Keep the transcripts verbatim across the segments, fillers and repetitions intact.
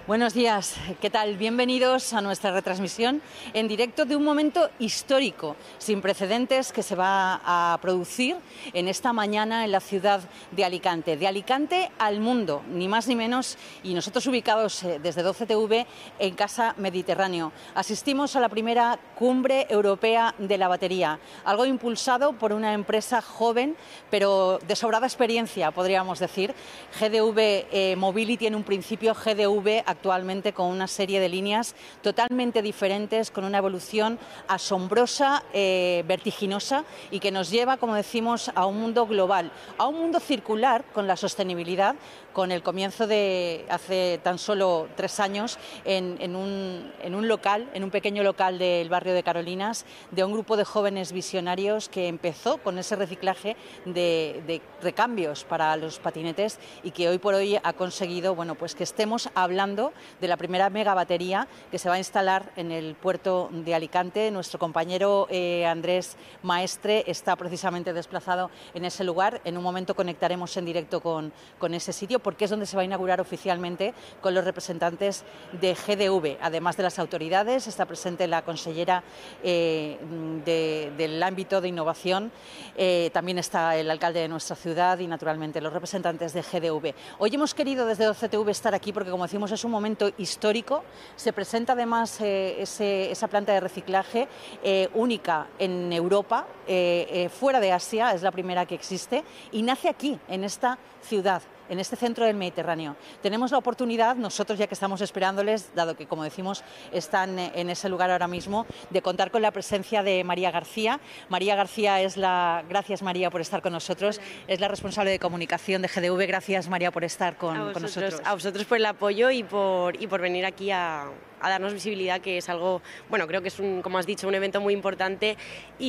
Buenos días, ¿qué tal? Bienvenidos a nuestra retransmisión en directo de un momento histórico, sin precedentes, que se va a producir en esta mañana en la ciudad de Alicante. De Alicante al mundo, ni más ni menos, y nosotros ubicados desde doce T V en Casa Mediterráneo. Asistimos a la primera cumbre europea de la batería, algo impulsado por una empresa joven, pero de sobrada experiencia, podríamos decir. G D V eh, Mobility en un principio, G D V actualmente con una serie de líneas totalmente diferentes, con una evolución asombrosa, eh, vertiginosa, y que nos lleva, como decimos, a un mundo global, a un mundo circular con la sostenibilidad, con el comienzo de hace tan solo tres años en, en, un, en un local, en un pequeño local del barrio de Carolinas, de un grupo de jóvenes visionarios que empezó con ese reciclaje de, de recambios para los patinetes y que hoy por hoy ha conseguido, bueno, pues que estemos hablando de la primera mega batería que se va a instalar en el puerto de Alicante. Nuestro compañero eh, Andrés Maestre está precisamente desplazado en ese lugar. En un momento conectaremos en directo con, con ese sitio, porque es donde se va a inaugurar oficialmente con los representantes de G D V. Además de las autoridades, está presente la consellera eh, de, del ámbito de innovación, eh, también está el alcalde de nuestra ciudad y naturalmente los representantes de G D V. Hoy hemos querido desde doce T V estar aquí porque, como decimos, es un momento histórico. Se presenta además eh, ese, esa planta de reciclaje eh, única en Europa, eh, eh, fuera de Asia, es la primera que existe y nace aquí, en esta ciudad, en este centro del Mediterráneo. Tenemos la oportunidad, nosotros ya que estamos esperándoles, dado que, como decimos, están en ese lugar ahora mismo, de contar con la presencia de María García. María García es la... Gracias, María, por estar con nosotros. Es la responsable de comunicación de G D V. Gracias, María, por estar con, vosotros, con nosotros. A vosotros por el apoyo y por, y por venir aquí a, a darnos visibilidad, que es algo, bueno, creo que es, un, como has dicho, un evento muy importante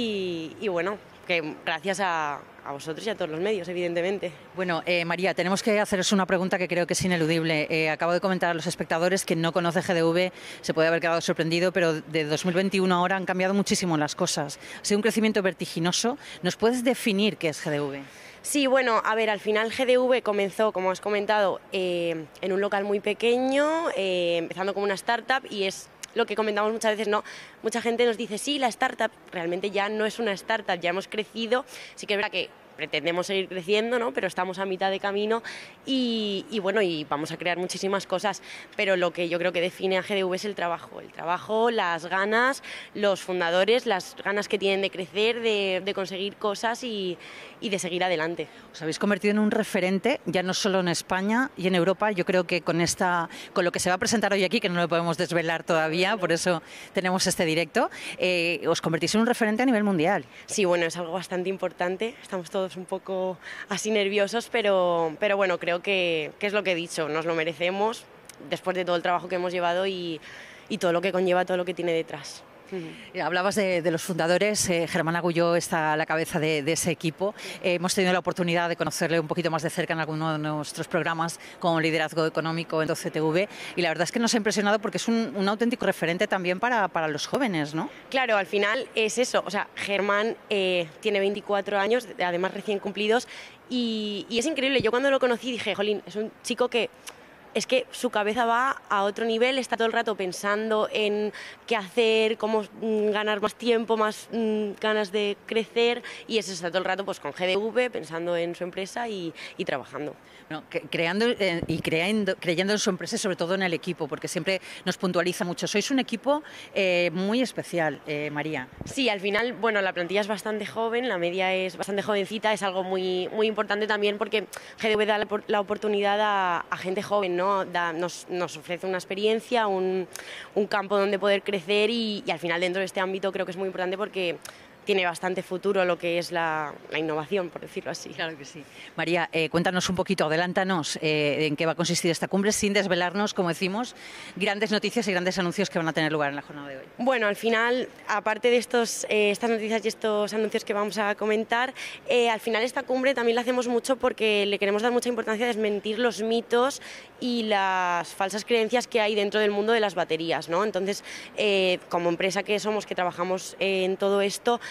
y, y bueno, que gracias a, a vosotros y a todos los medios, evidentemente. Bueno, eh, María, tenemos que haceros una pregunta que creo que es ineludible. Eh, acabo de comentar a los espectadores que no conoce G D V, se puede haber quedado sorprendido, pero de dos mil veintiuno ahora han cambiado muchísimo las cosas. Ha sido un crecimiento vertiginoso. ¿Nos puedes definir qué es G D V? Sí, bueno, a ver, al final G D V comenzó, como has comentado, eh, en un local muy pequeño, eh, empezando como una startup, y es lo que comentamos muchas veces, ¿no? Mucha gente nos dice, sí, la startup realmente ya no es una startup, ya hemos crecido. Sí que es verdad que pretendemos seguir creciendo, ¿no? Pero estamos a mitad de camino y, y bueno, y vamos a crear muchísimas cosas, pero lo que yo creo que define a G D V es el trabajo, el trabajo, las ganas, los fundadores, las ganas que tienen de crecer, de, de conseguir cosas y, y de seguir adelante. Os habéis convertido en un referente, ya no solo en España y en Europa. Yo creo que con esta, con lo que se va a presentar hoy aquí, que no lo podemos desvelar todavía, por eso tenemos este directo, eh, os convertís en un referente a nivel mundial. Sí, bueno, es algo bastante importante, estamos todos un poco así nerviosos, pero, pero bueno, creo que, que es lo que he dicho, nos lo merecemos después de todo el trabajo que hemos llevado y, y todo lo que conlleva, todo lo que tiene detrás. Uh-huh. Hablabas de, de los fundadores, eh, Germán Agulló está a la cabeza de, de ese equipo. Eh, hemos tenido la oportunidad de conocerle un poquito más de cerca en alguno de nuestros programas como Liderazgo Económico en doce T V, y la verdad es que nos ha impresionado porque es un, un auténtico referente también para, para los jóvenes, ¿no? Claro, al final es eso, o sea, Germán eh, tiene veinticuatro años, además recién cumplidos, y, y es increíble. Yo cuando lo conocí dije, jolín, es un chico que... es que su cabeza va a otro nivel, está todo el rato pensando en qué hacer, cómo mm, ganar más tiempo, más mm, ganas de crecer, y eso está todo el rato pues con G D V, pensando en su empresa y, y trabajando. Bueno, que, creando eh, y creando, creyendo en su empresa y sobre todo en el equipo, porque siempre nos puntualiza mucho. Sois un equipo eh, muy especial, eh, María. Sí, al final, bueno, la plantilla es bastante joven, la media es bastante jovencita, es algo muy, muy importante también porque G D V da la, la oportunidad a, a gente joven, ¿no? Da, nos, nos ofrece una experiencia, un, un campo donde poder crecer y, y al final dentro de este ámbito creo que es muy importante porque tiene bastante futuro lo que es la, la innovación, por decirlo así. Claro que sí. María, eh, cuéntanos un poquito, adelántanos eh, en qué va a consistir esta cumbre, sin desvelarnos, como decimos, grandes noticias y grandes anuncios que van a tener lugar en la jornada de hoy. Bueno, al final, aparte de estos, eh, estas noticias y estos anuncios que vamos a comentar, eh, al final esta cumbre también la hacemos mucho porque le queremos dar mucha importancia a desmentir los mitos y las falsas creencias que hay dentro del mundo de las baterías, ¿no? Entonces, eh, como empresa que somos, que trabajamos en todo esto,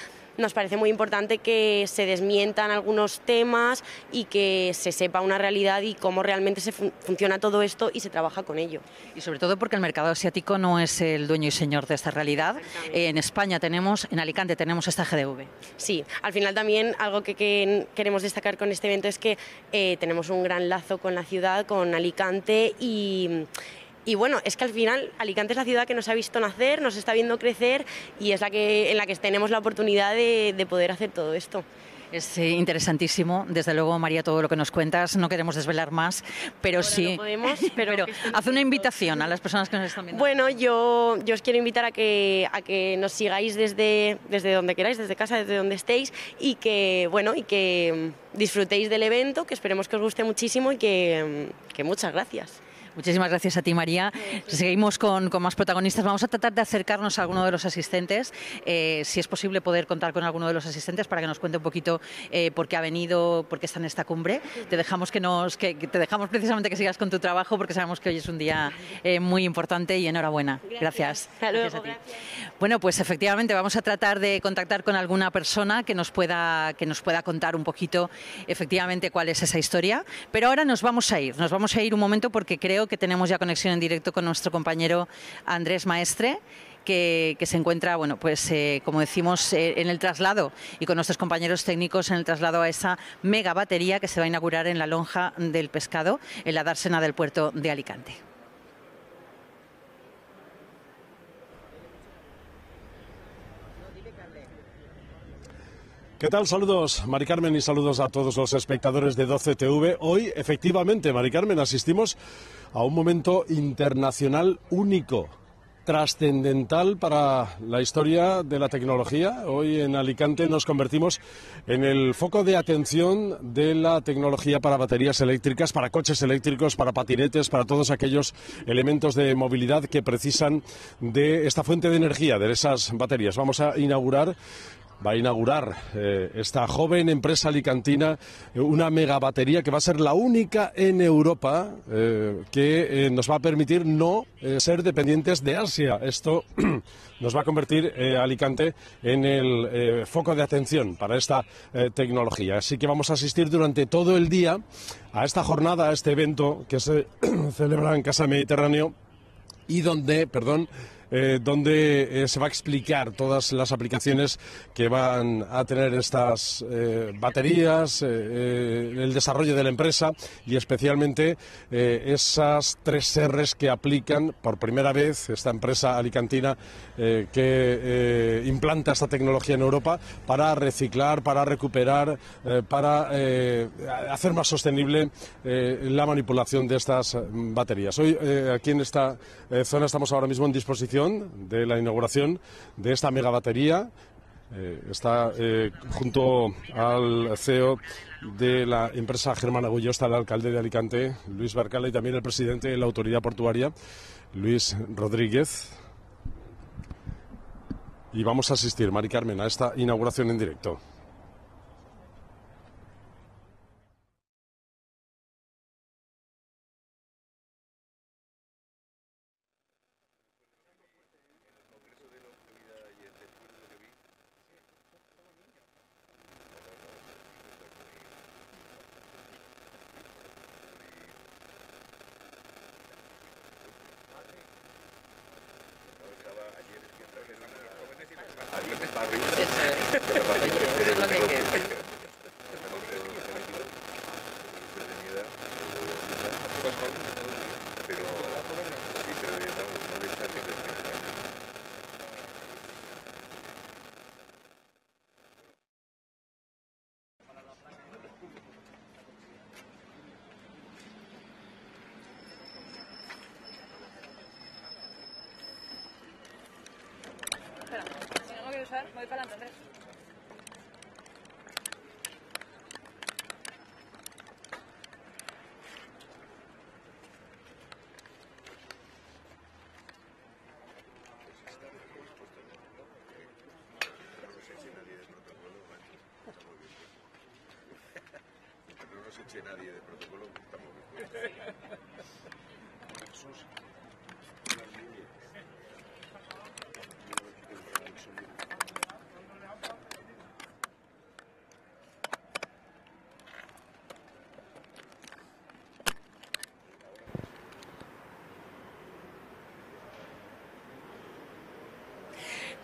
nos parece muy importante que se desmientan algunos temas y que se sepa una realidad y cómo realmente se fun- funciona todo esto y se trabaja con ello. Y sobre todo porque el mercado asiático no es el dueño y señor de esta realidad. Eh, en España tenemos, en Alicante tenemos esta G D V. Sí, al final también algo que, que queremos destacar con este evento es que eh, tenemos un gran lazo con la ciudad, con Alicante y... Y bueno, es que al final Alicante es la ciudad que nos ha visto nacer, nos está viendo crecer y es la que, en la que tenemos la oportunidad de, de poder hacer todo esto. Es eh, interesantísimo, desde luego, María, todo lo que nos cuentas. No queremos desvelar más, pero Ahora sí. no podemos, pero, pero haz una invitación a las personas que nos están viendo. Bueno, yo, yo os quiero invitar a que, a que nos sigáis desde, desde donde queráis, desde casa, desde donde estéis y que, bueno, y que disfrutéis del evento, que esperemos que os guste muchísimo y que, que muchas gracias. Muchísimas gracias a ti, María. Seguimos con, con más protagonistas. Vamos a tratar de acercarnos a alguno de los asistentes. Eh, si es posible poder contar con alguno de los asistentes para que nos cuente un poquito eh, por qué ha venido, por qué está en esta cumbre. Te dejamos que nos, que, que te dejamos precisamente que sigas con tu trabajo porque sabemos que hoy es un día eh, muy importante y enhorabuena. Gracias. Gracias. Hasta luego, gracias a ti. gracias. Bueno, pues efectivamente vamos a tratar de contactar con alguna persona que nos pueda que nos pueda contar un poquito efectivamente cuál es esa historia. Pero ahora nos vamos a ir. Nos vamos a ir un momento porque creo que tenemos ya conexión en directo con nuestro compañero Andrés Maestre, que, que se encuentra, bueno, pues eh, como decimos, eh, en el traslado y con nuestros compañeros técnicos en el traslado a esa mega batería que se va a inaugurar en la Lonja del Pescado, en la dársena del puerto de Alicante. ¿Qué tal? Saludos, Mari Carmen, y saludos a todos los espectadores de doce T V. Hoy, efectivamente, Mari Carmen, asistimos a un momento internacional único, trascendental para la historia de la tecnología. Hoy en Alicante nos convertimos en el foco de atención de la tecnología para baterías eléctricas, para coches eléctricos, para patinetes, para todos aquellos elementos de movilidad que precisan de esta fuente de energía, de esas baterías. Vamos a inaugurar Va a inaugurar eh, esta joven empresa alicantina eh, una megabatería que va a ser la única en Europa eh, que eh, nos va a permitir no eh, ser dependientes de Asia. Esto nos va a convertir eh, Alicante en el eh, foco de atención para esta eh, tecnología. Así que vamos a asistir durante todo el día a esta jornada, a este evento que se celebra en Casa Mediterráneo y donde, perdón, Eh, donde eh, se va a explicar todas las aplicaciones que van a tener estas eh, baterías, eh, eh, el desarrollo de la empresa y especialmente eh, esas tres R's que aplican por primera vez esta empresa alicantina eh, que eh, implanta esta tecnología en Europa para reciclar, para recuperar, eh, para eh, hacer más sostenible eh, la manipulación de estas baterías. Hoy eh, aquí en esta eh, zona estamos ahora mismo en disposición de la inauguración de esta megabatería. Eh, está eh, junto al C E O de la empresa Germán Agullo, está el alcalde de Alicante, Luis Barcala, y también el presidente de la autoridad portuaria, Luis Rodríguez. Y vamos a asistir, Mari Carmen, a esta inauguración en directo. Voy para adelante, Andrés. No nos eche nadie de protocolo, estamos bien.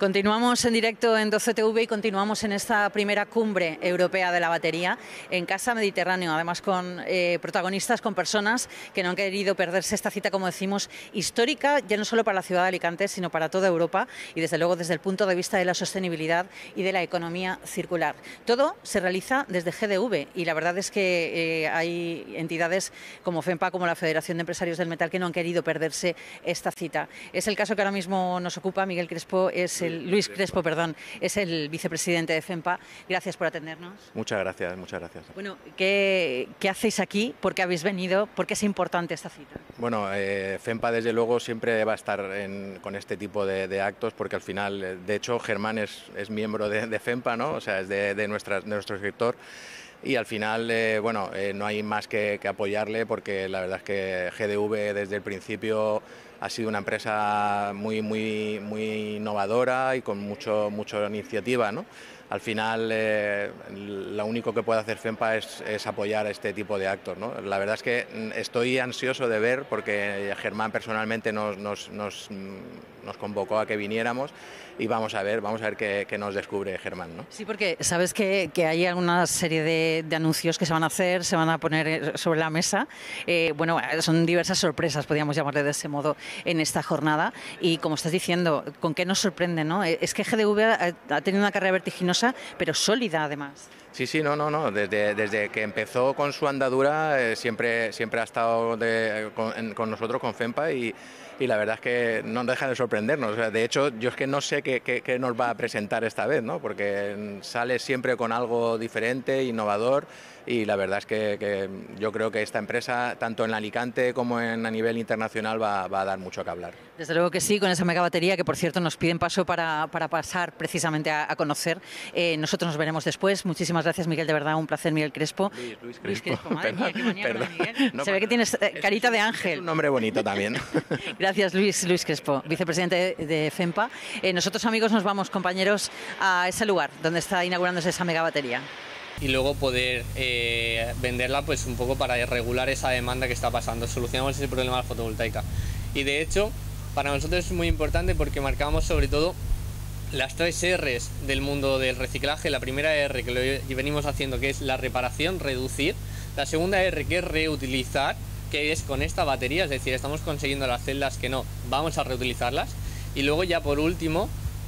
Continuamos en directo en doce T V y continuamos en esta primera cumbre europea de la batería en Casa Mediterráneo, además con eh, protagonistas, con personas que no han querido perderse esta cita, como decimos, histórica, ya no solo para la ciudad de Alicante, sino para toda Europa y desde luego desde el punto de vista de la sostenibilidad y de la economía circular. Todo se realiza desde G D V y la verdad es que eh, hay entidades como FEMPA, como la Federación de Empresarios del Metal, que no han querido perderse esta cita. Es el caso que ahora mismo nos ocupa. Miguel Crespo es el Luis Crespo, perdón, es el vicepresidente de FEMPA. Gracias por atendernos. Muchas gracias, muchas gracias. Bueno, ¿qué, qué hacéis aquí? ¿Por qué habéis venido? ¿Por qué es importante esta cita? Bueno, eh, FEMPA desde luego siempre va a estar en, con este tipo de, de actos, porque al final, de hecho, Germán es, es miembro de, de FEMPA, ¿no? O sea, es de, de, nuestra, de nuestro sector. Y al final, eh, bueno, eh, no hay más que, que apoyarle, porque la verdad es que G D V desde el principio ha sido una empresa muy, muy, muy innovadora y con mucho, mucha iniciativa, ¿no? Al final, eh, lo único que puede hacer FEMPA es, es apoyar este tipo de actos, ¿no? La verdad es que estoy ansioso de ver, porque Germán personalmente nos, nos, nos, nos convocó a que viniéramos y vamos a ver, vamos a ver qué, qué nos descubre Germán, ¿no? Sí, porque sabes que, que hay alguna serie de, de anuncios que se van a hacer, se van a poner sobre la mesa. Eh, bueno, son diversas sorpresas, podríamos llamarle de ese modo, en esta jornada. Y como estás diciendo, ¿con qué nos sorprende, no? Es que G D V ha, ha tenido una carrera vertiginosa, pero sólida además. Sí, sí, no, no, no. Desde, desde que empezó con su andadura eh, siempre, siempre ha estado de, con, con nosotros, con FEMPA, y, y la verdad es que no deja de sorprendernos. O sea, de hecho, yo es que no sé qué, qué, qué nos va a presentar esta vez, ¿no? Porque sale siempre con algo diferente, innovador, y la verdad es que, que yo creo que esta empresa, tanto en Alicante como en, a nivel internacional, va, va a dar mucho que hablar. Desde luego que sí, con esa megabatería que, por cierto, nos piden paso para, para pasar precisamente a, a conocer. Eh, nosotros nos veremos después. Muchísimas gracias, Miguel, de verdad, un placer, Miguel Crespo. Luis, Luis Crespo. Luis Crespo, madre mía, qué manía, Perdón. Miguel. No, Se ve que tienes eh, carita de ángel. Es un nombre bonito también. Gracias, Luis, Luis Crespo, vicepresidente de, de FEMPA. Eh, nosotros, amigos, nos vamos, compañeros, a ese lugar donde está inaugurándose esa megabatería. Y luego poder eh, venderla pues un poco para regular esa demanda que está pasando. Solucionamos ese problema de la fotovoltaica. Y de hecho, para nosotros es muy importante porque marcamos sobre todo las tres R's del mundo del reciclaje. La primera R, que lo venimos haciendo, que es la reparación, reducir. La segunda R, que es reutilizar, que es con esta batería, es decir, estamos consiguiendo las celdas que no, vamos a reutilizarlas. Y luego ya por último,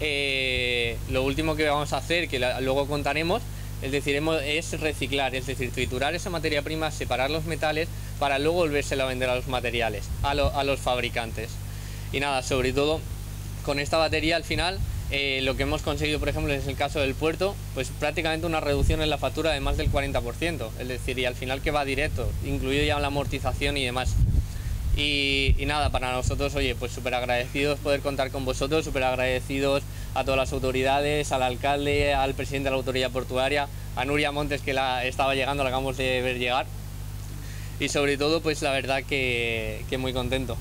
eh, lo último que vamos a hacer, que la, luego contaremos, es decir, es reciclar, es decir, triturar esa materia prima, separar los metales para luego volvérselo a vender a los materiales, a, lo, a los fabricantes. Y nada, sobre todo con esta batería al final eh, lo que hemos conseguido, por ejemplo, es el caso del puerto, pues prácticamente una reducción en la factura de más del cuarenta por ciento, es decir, y al final que va directo, incluido ya la amortización y demás. Y, y nada, para nosotros, oye, pues súper agradecidos poder contar con vosotros, súper agradecidos a todas las autoridades, al alcalde, al presidente de la autoridad portuaria, a Nuria Montes, que la estaba llegando, la acabamos de ver llegar, y sobre todo, pues la verdad que, que muy contento.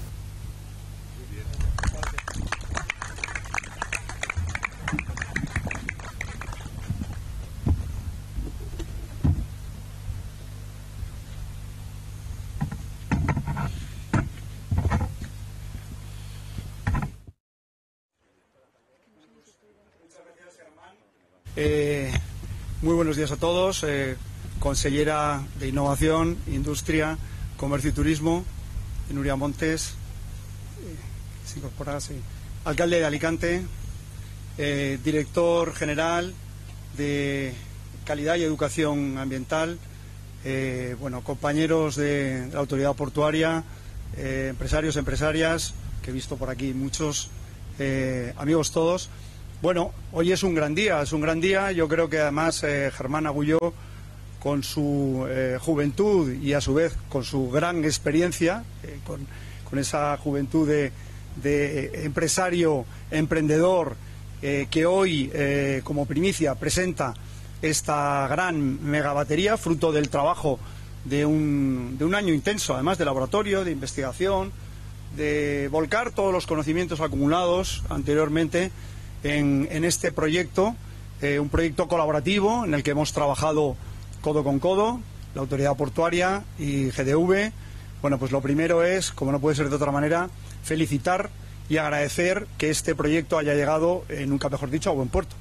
Eh, muy buenos días a todos, eh, consellera de Innovación, Industria, Comercio y Turismo, Nuria Montes, eh, se incorpora, sí, alcalde de Alicante, eh, director general de Calidad y Educación Ambiental, eh, bueno, compañeros de la Autoridad Portuaria, eh, empresarios, empresarias, que he visto por aquí muchos, eh, amigos todos. Bueno, hoy es un gran día, es un gran día. Yo creo que además eh, Germán Agulló, con su eh, juventud y a su vez con su gran experiencia, eh, con, con esa juventud de, de empresario, emprendedor, eh, que hoy eh, como primicia presenta esta gran megabatería, fruto del trabajo de un, de un año intenso, además de laboratorio, de investigación, de volcar todos los conocimientos acumulados anteriormente En, en este proyecto, eh, un proyecto colaborativo en el que hemos trabajado codo con codo, la Autoridad Portuaria y G D V. Bueno, pues lo primero es, como no puede ser de otra manera, felicitar y agradecer que este proyecto haya llegado, eh, nunca mejor dicho, a buen puerto.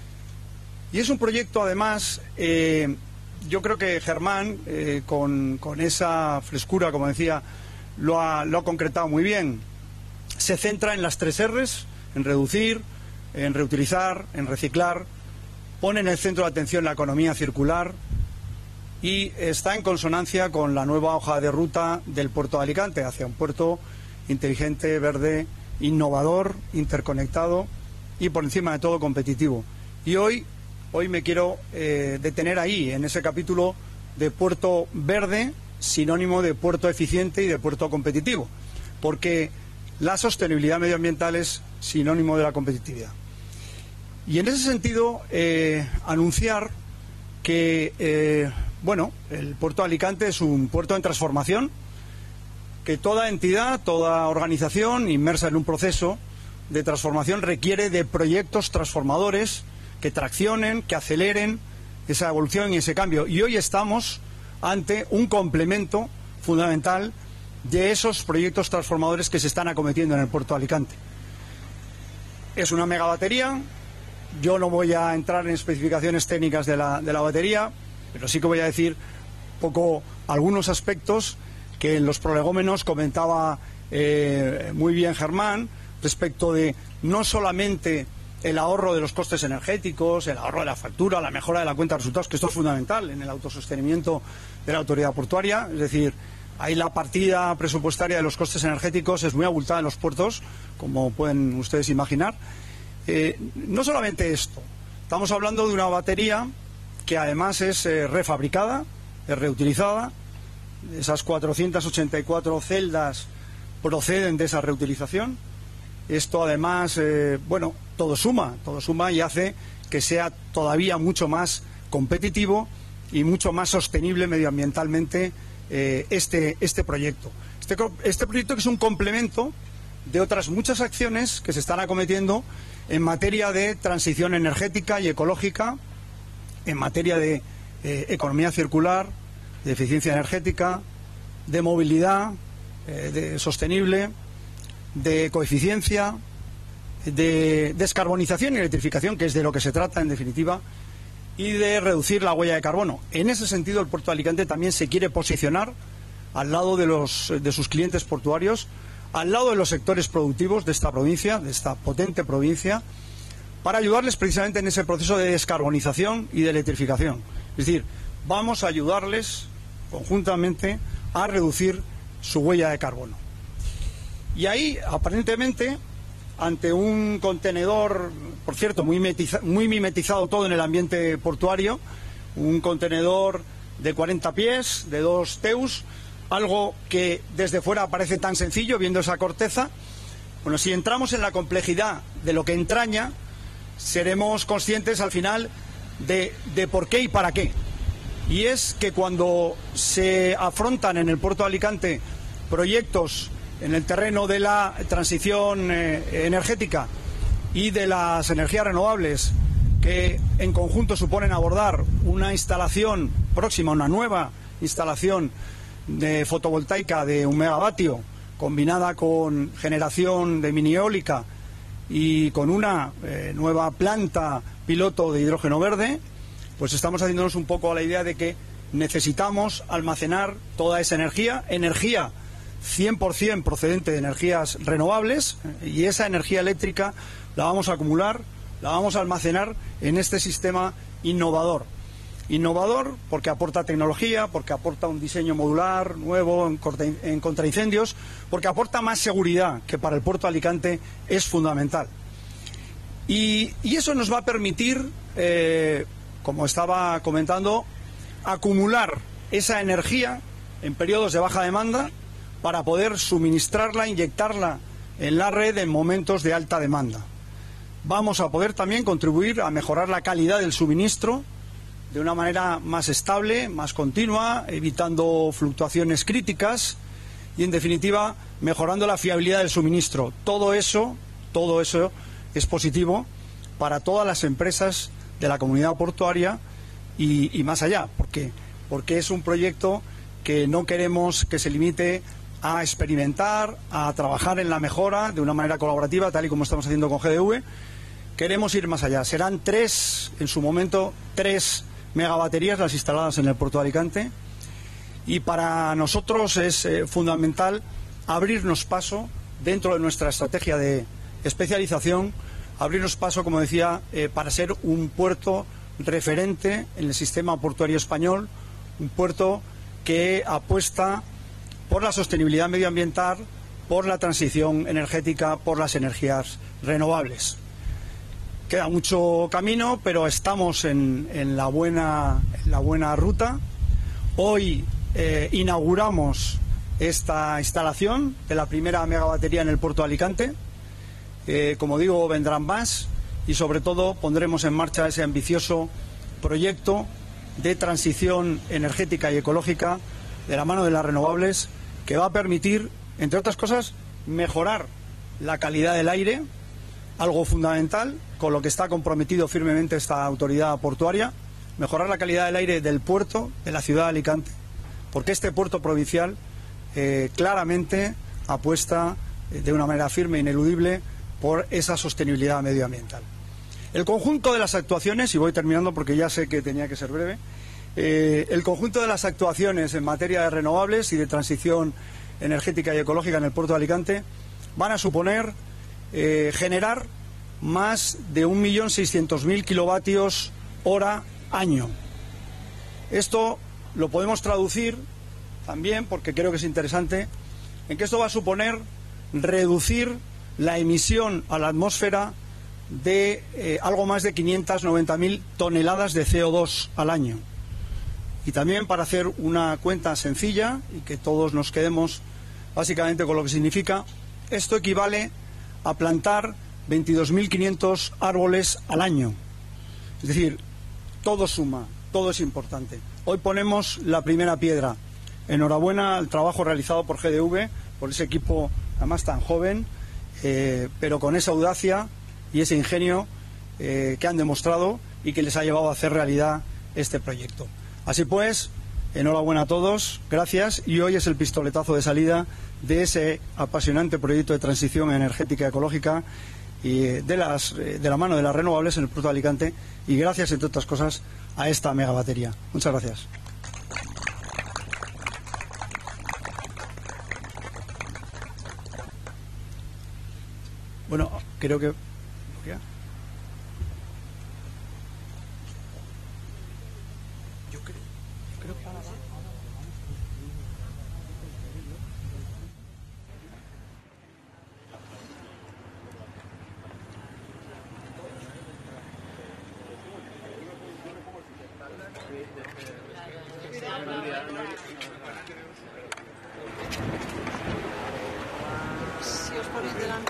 Y es un proyecto, además, eh, yo creo que Germán, eh, con, con esa frescura, como decía, lo ha, lo ha concretado muy bien. Se centra en las tres erres, en reducir, en reutilizar, en reciclar, pone en el centro de atención la economía circular y está en consonancia con la nueva hoja de ruta del puerto de Alicante, hacia un puerto inteligente, verde, innovador, interconectado y, por encima de todo, competitivo. Y hoy, hoy me quiero eh, detener ahí, en ese capítulo de puerto verde, sinónimo de puerto eficiente y de puerto competitivo, porque la sostenibilidad medioambiental es sinónimo de la competitividad. Y en ese sentido, eh, anunciar que, eh, bueno, el puerto de Alicante es un puerto en transformación, que toda entidad, toda organización inmersa en un proceso de transformación requiere de proyectos transformadores que traccionen, que aceleren esa evolución y ese cambio. Y hoy estamos ante un complemento fundamental de esos proyectos transformadores que se están acometiendo en el puerto de Alicante. Es una megabatería. Yo no voy a entrar en especificaciones técnicas de la, de la batería, pero sí que voy a decir poco algunos aspectos que en los prolegómenos comentaba eh, muy bien Germán, respecto de no solamente el ahorro de los costes energéticos, el ahorro de la factura, la mejora de la cuenta de resultados, que esto es fundamental en el autosostenimiento de la autoridad portuaria, es decir, ahí la partida presupuestaria de los costes energéticos es muy abultada en los puertos, como pueden ustedes imaginar. Eh, no solamente esto, estamos hablando de una batería que además es eh, refabricada, es reutilizada. Esas cuatrocientas ochenta y cuatro celdas proceden de esa reutilización. Esto además, eh, bueno, todo suma, todo suma y hace que sea todavía mucho más competitivo y mucho más sostenible medioambientalmente eh, este, este proyecto. Este, este proyecto que es un complemento de otras muchas acciones que se están acometiendo en materia de transición energética y ecológica, en materia de eh, economía circular, de eficiencia energética, de movilidad eh, de sostenible, de coeficiencia, de descarbonización y electrificación, que es de lo que se trata en definitiva, y de reducir la huella de carbono. En ese sentido, el puerto de Alicante también se quiere posicionar al lado de, los, de sus clientes portuarios, al lado de los sectores productivos de esta provincia, de esta potente provincia, para ayudarles precisamente en ese proceso de descarbonización y de electrificación. Es decir, vamos a ayudarles conjuntamente a reducir su huella de carbono. Y ahí, aparentemente, ante un contenedor, por cierto, muy, metiza, muy mimetizado todo en el ambiente portuario, un contenedor de cuarenta pies, de dos teus, algo que desde fuera parece tan sencillo, viendo esa corteza. Bueno, si entramos en la complejidad de lo que entraña, seremos conscientes al final de, de por qué y para qué. Y es que cuando se afrontan en el puerto de Alicante proyectos en el terreno de la transición eh, energética y de las energías renovables, que en conjunto suponen abordar una instalación próxima, una nueva instalación de fotovoltaica de un megavatio, combinada con generación de mini eólica y con una eh, nueva planta piloto de hidrógeno verde, pues estamos haciéndonos un poco a la idea de que necesitamos almacenar toda esa energía, energía cien por cien procedente de energías renovables, y esa energía eléctrica la vamos a acumular, la vamos a almacenar en este sistema innovador. Innovador porque aporta tecnología, porque aporta un diseño modular nuevo en, contra, en contraincendios, porque aporta más seguridad, que para el puerto de Alicante es fundamental. Y, y eso nos va a permitir, eh, como estaba comentando, acumular esa energía en periodos de baja demanda para poder suministrarla, inyectarla en la red en momentos de alta demanda. Vamos a poder también contribuir a mejorar la calidad del suministro de una manera más estable, más continua, evitando fluctuaciones críticas y, en definitiva, mejorando la fiabilidad del suministro. Todo eso, todo eso es positivo para todas las empresas de la comunidad portuaria y, y más allá, porque, porque es un proyecto que no queremos que se limite a experimentar, a trabajar en la mejora de una manera colaborativa, tal y como estamos haciendo con G D V. Queremos ir más allá. Serán tres, en su momento, tres megabaterías las instaladas en el puerto de Alicante. Y para nosotros es eh, fundamental abrirnos paso dentro de nuestra estrategia de especialización, abrirnos paso, como decía, eh, para ser un puerto referente en el sistema portuario español, un puerto que apuesta por la sostenibilidad medioambiental, por la transición energética, por las energías renovables. Queda mucho camino, pero estamos en, en, la, buena, en la buena ruta. Hoy eh, inauguramos esta instalación de la primera megabatería en el puerto de Alicante. Eh, como digo, vendrán más y sobre todo pondremos en marcha ese ambicioso proyecto de transición energética y ecológica de la mano de las renovables, que va a permitir, entre otras cosas, mejorar la calidad del aire, algo fundamental, con lo que está comprometido firmemente esta autoridad portuaria, mejorar la calidad del aire del puerto de la ciudad de Alicante, porque este puerto provincial eh, claramente apuesta eh, de una manera firme e ineludible por esa sostenibilidad medioambiental. El conjunto de las actuaciones, y voy terminando porque ya sé que tenía que ser breve, eh, el conjunto de las actuaciones en materia de renovables y de transición energética y ecológica en el puerto de Alicante van a suponer eh, generar más de un millón seiscientos mil kilovatios hora año. Esto lo podemos traducir también, porque creo que es interesante, en que esto va a suponer reducir la emisión a la atmósfera de eh, algo más de quinientas noventa mil toneladas de C O dos al año. Y también, para hacer una cuenta sencilla y que todos nos quedemos básicamente con lo que significa, esto equivale a plantar veintidós mil quinientos árboles al año. Es decir, todo suma, todo es importante. Hoy ponemos la primera piedra. Enhorabuena al trabajo realizado por G D V, por ese equipo además tan joven, eh, pero con esa audacia y ese ingenio eh, que han demostrado y que les ha llevado a hacer realidad este proyecto. Así pues, enhorabuena a todos, gracias, y hoy es el pistoletazo de salida de ese apasionante proyecto de transición energética y ecológica y de, las, de la mano de las renovables en el puerto de Alicante, y gracias, entre otras cosas, a esta megabatería. Muchas gracias. Bueno, creo que... ¿Ya? Yo creo, yo creo que ahora va. Si os ponéis delante.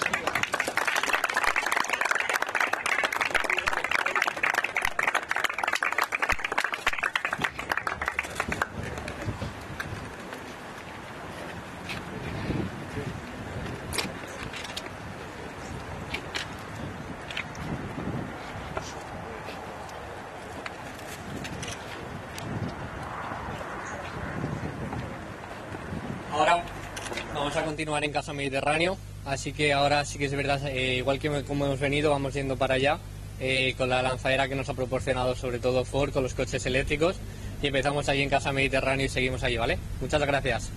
Ahora vamos a continuar en Casa Mediterráneo, así que ahora sí que es verdad, eh, igual que como hemos venido, vamos yendo para allá, eh, con la lanzadera que nos ha proporcionado sobre todo Ford, con los coches eléctricos, y empezamos allí en Casa Mediterráneo y seguimos allí, ¿vale? Muchas gracias.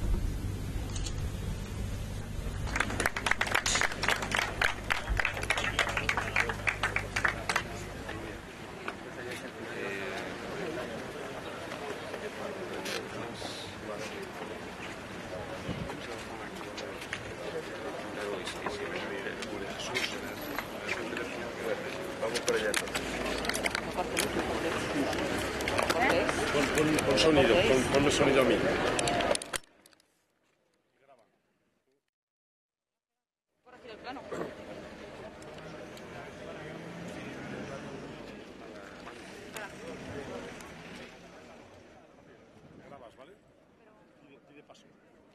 Vamos por allá. Pon, pon, pon sonido, pon, ponme sonido a mí. Grabas, ¿vale? Pide, pide paso.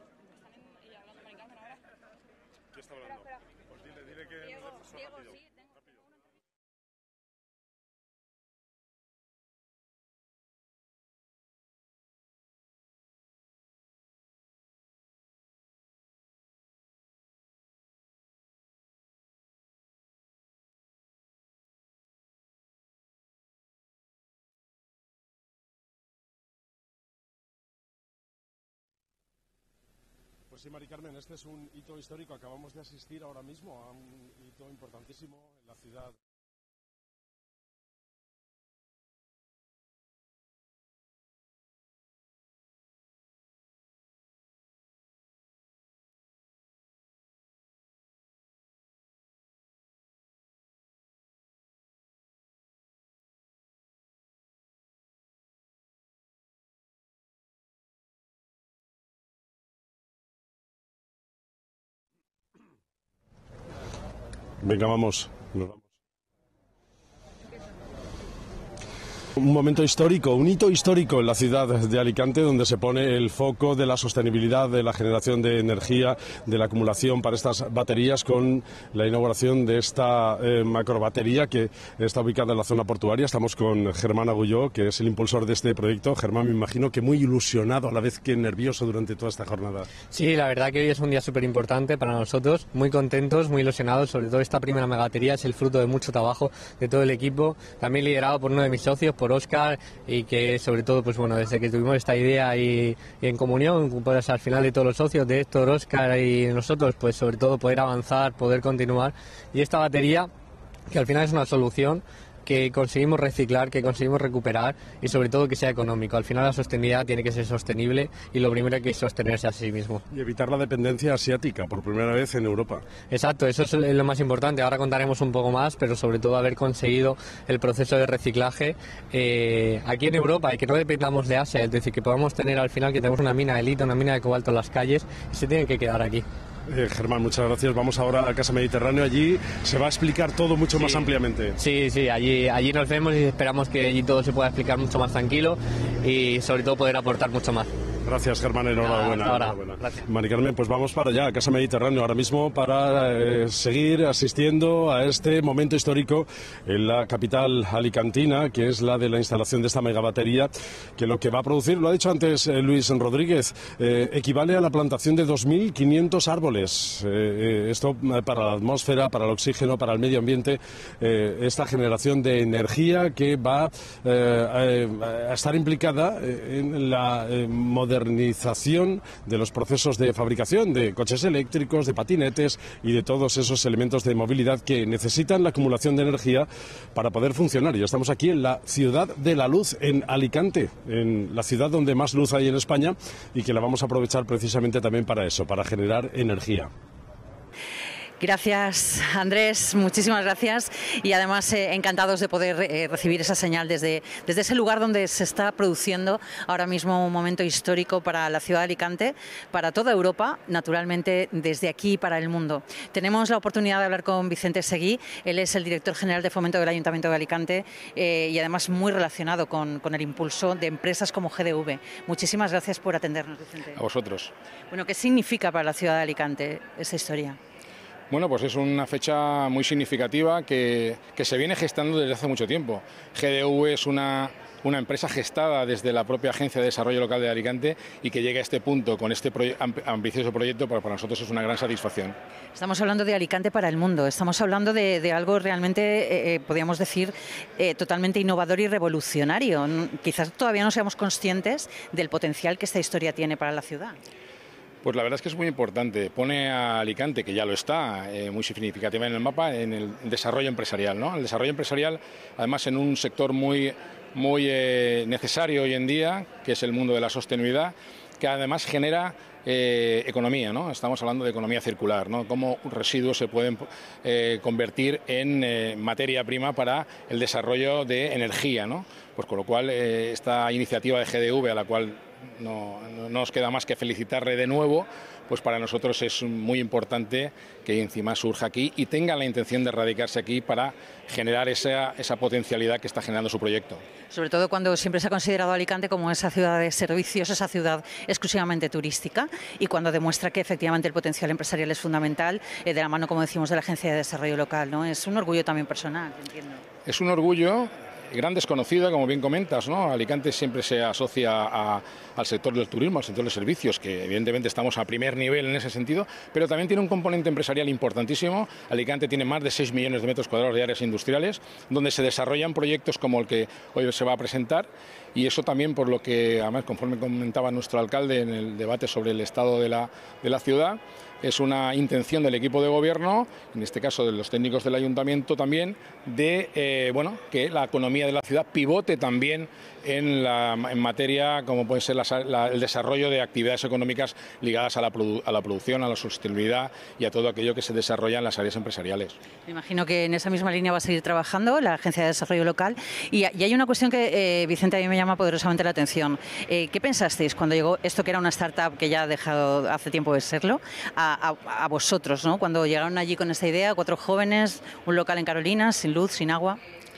¿Qué está hablando? Pues dile, dile que nos dé paso rápido. Pues sí, Mari Carmen, este es un hito histórico. Acabamos de asistir ahora mismo a un hito importantísimo en la ciudad. Venga, vamos. Nos vamos. Un momento histórico, un hito histórico en la ciudad de Alicante, donde se pone el foco de la sostenibilidad, de la generación de energía, de la acumulación para estas baterías, con la inauguración de esta eh, macrobatería que está ubicada en la zona portuaria. Estamos con Germán Agulló, que es el impulsor de este proyecto. Germán, me imagino que muy ilusionado, a la vez que nervioso durante toda esta jornada. Sí, la verdad que hoy es un día súper importante para nosotros, muy contentos, muy ilusionados. Sobre todo esta primera megabatería es el fruto de mucho trabajo de todo el equipo, también liderado por uno de mis socios, por Óscar, y que sobre todo, pues bueno, desde que tuvimos esta idea y, y en comunión, pues al final de todos los socios, de Héctor, Óscar y nosotros, pues sobre todo poder avanzar, poder continuar. Y esta batería, que al final es una solución que conseguimos reciclar, que conseguimos recuperar y sobre todo que sea económico. Al final la sostenibilidad tiene que ser sostenible y lo primero hay que sostenerse a sí mismo. Y evitar la dependencia asiática por primera vez en Europa. Exacto, eso es lo más importante. Ahora contaremos un poco más, pero sobre todo haber conseguido el proceso de reciclaje eh, aquí en Europa y que no dependamos de Asia, es decir, que podamos tener al final que tenemos una mina de litio, una mina de cobalto en las calles y se tienen que quedar aquí. Eh, Germán, muchas gracias. Vamos ahora a Casa Mediterráneo. Allí se va a explicar todo mucho sí. más ampliamente. Sí, sí, allí, allí nos vemos y esperamos que allí todo se pueda explicar mucho más tranquilo y sobre todo poder aportar mucho más. Gracias, Germán, enhorabuena. Ahora, enhorabuena. Gracias. Mari Carmen, pues vamos para allá, a Casa Mediterráneo, ahora mismo para eh, seguir asistiendo a este momento histórico en la capital alicantina, que es la de la instalación de esta megabatería, que lo que va a producir, lo ha dicho antes eh, Luis Rodríguez, eh, equivale a la plantación de dos mil quinientos árboles. Eh, eh, esto eh, para la atmósfera, para el oxígeno, para el medio ambiente, eh, esta generación de energía que va eh, a estar implicada en la eh, modernización de los procesos de fabricación de coches eléctricos, de patinetes y de todos esos elementos de movilidad que necesitan la acumulación de energía para poder funcionar. Y estamos aquí en la ciudad de la luz, en Alicante, en la ciudad donde más luz hay en España y que la vamos a aprovechar precisamente también para eso, para generar energía. Gracias, Andrés, muchísimas gracias y además eh, encantados de poder eh, recibir esa señal desde, desde ese lugar donde se está produciendo ahora mismo un momento histórico para la ciudad de Alicante, para toda Europa, naturalmente desde aquí para el mundo. Tenemos la oportunidad de hablar con Vicente Seguí, él es el director general de Fomento del Ayuntamiento de Alicante eh, y además muy relacionado con, con el impulso de empresas como G D V. Muchísimas gracias por atendernos, Vicente. A vosotros. Bueno, ¿qué significa para la ciudad de Alicante esta historia? Bueno, pues es una fecha muy significativa que, que se viene gestando desde hace mucho tiempo. G D V es una, una empresa gestada desde la propia Agencia de Desarrollo Local de Alicante y que llegue a este punto con este proye- ambicioso proyecto, para, para nosotros es una gran satisfacción. Estamos hablando de Alicante para el mundo, estamos hablando de, de algo realmente, eh, podríamos decir, eh, totalmente innovador y revolucionario. Quizás todavía no seamos conscientes del potencial que esta historia tiene para la ciudad. Pues la verdad es que es muy importante. Pone a Alicante, que ya lo está, eh, muy significativa en el mapa, en el desarrollo empresarial, ¿no? El desarrollo empresarial, además, en un sector muy, muy eh, necesario hoy en día, que es el mundo de la sostenibilidad, que además genera eh, economía, ¿no? Estamos hablando de economía circular, ¿no? Cómo residuos se pueden eh, convertir en eh, materia prima para el desarrollo de energía, ¿no? Pues con lo cual eh, esta iniciativa de G D V, a la cual no, no nos queda más que felicitarle de nuevo, pues para nosotros es muy importante que encima surja aquí y tenga la intención de radicarse aquí para generar esa, esa potencialidad que está generando su proyecto. Sobre todo cuando siempre se ha considerado Alicante como esa ciudad de servicios, esa ciudad exclusivamente turística, y cuando demuestra que efectivamente el potencial empresarial es fundamental, eh, de la mano, como decimos, de la Agencia de Desarrollo Local, ¿no? Es un orgullo también personal, entiendo. Es un orgullo gran desconocida, como bien comentas, ¿no? Alicante siempre se asocia a, al sector del turismo, al sector de servicios, que evidentemente estamos a primer nivel en ese sentido, pero también tiene un componente empresarial importantísimo. Alicante tiene más de seis millones de metros cuadrados de áreas industriales, donde se desarrollan proyectos como el que hoy se va a presentar, y eso también por lo que, además, conforme comentaba nuestro alcalde en el debate sobre el estado de la, de la ciudad, es una intención del equipo de gobierno, en este caso de los técnicos del ayuntamiento también, de eh, bueno, que la economía de la ciudad pivote también en, la, en materia como puede ser la, la, el desarrollo de actividades económicas ligadas a la, produ, a la producción, a la sostenibilidad y a todo aquello que se desarrolla en las áreas empresariales. Me imagino que en esa misma línea va a seguir trabajando la Agencia de Desarrollo Local. Y, y hay una cuestión que, eh, Vicente, a mí me llama poderosamente la atención. Eh, ¿Qué pensasteis cuando llegó esto, que era una startup que ya ha dejado hace tiempo de serlo, a A, a vosotros, ¿no? Cuando llegaron allí con esta idea, cuatro jóvenes, un local en Carolinas, sin luz, sin agua?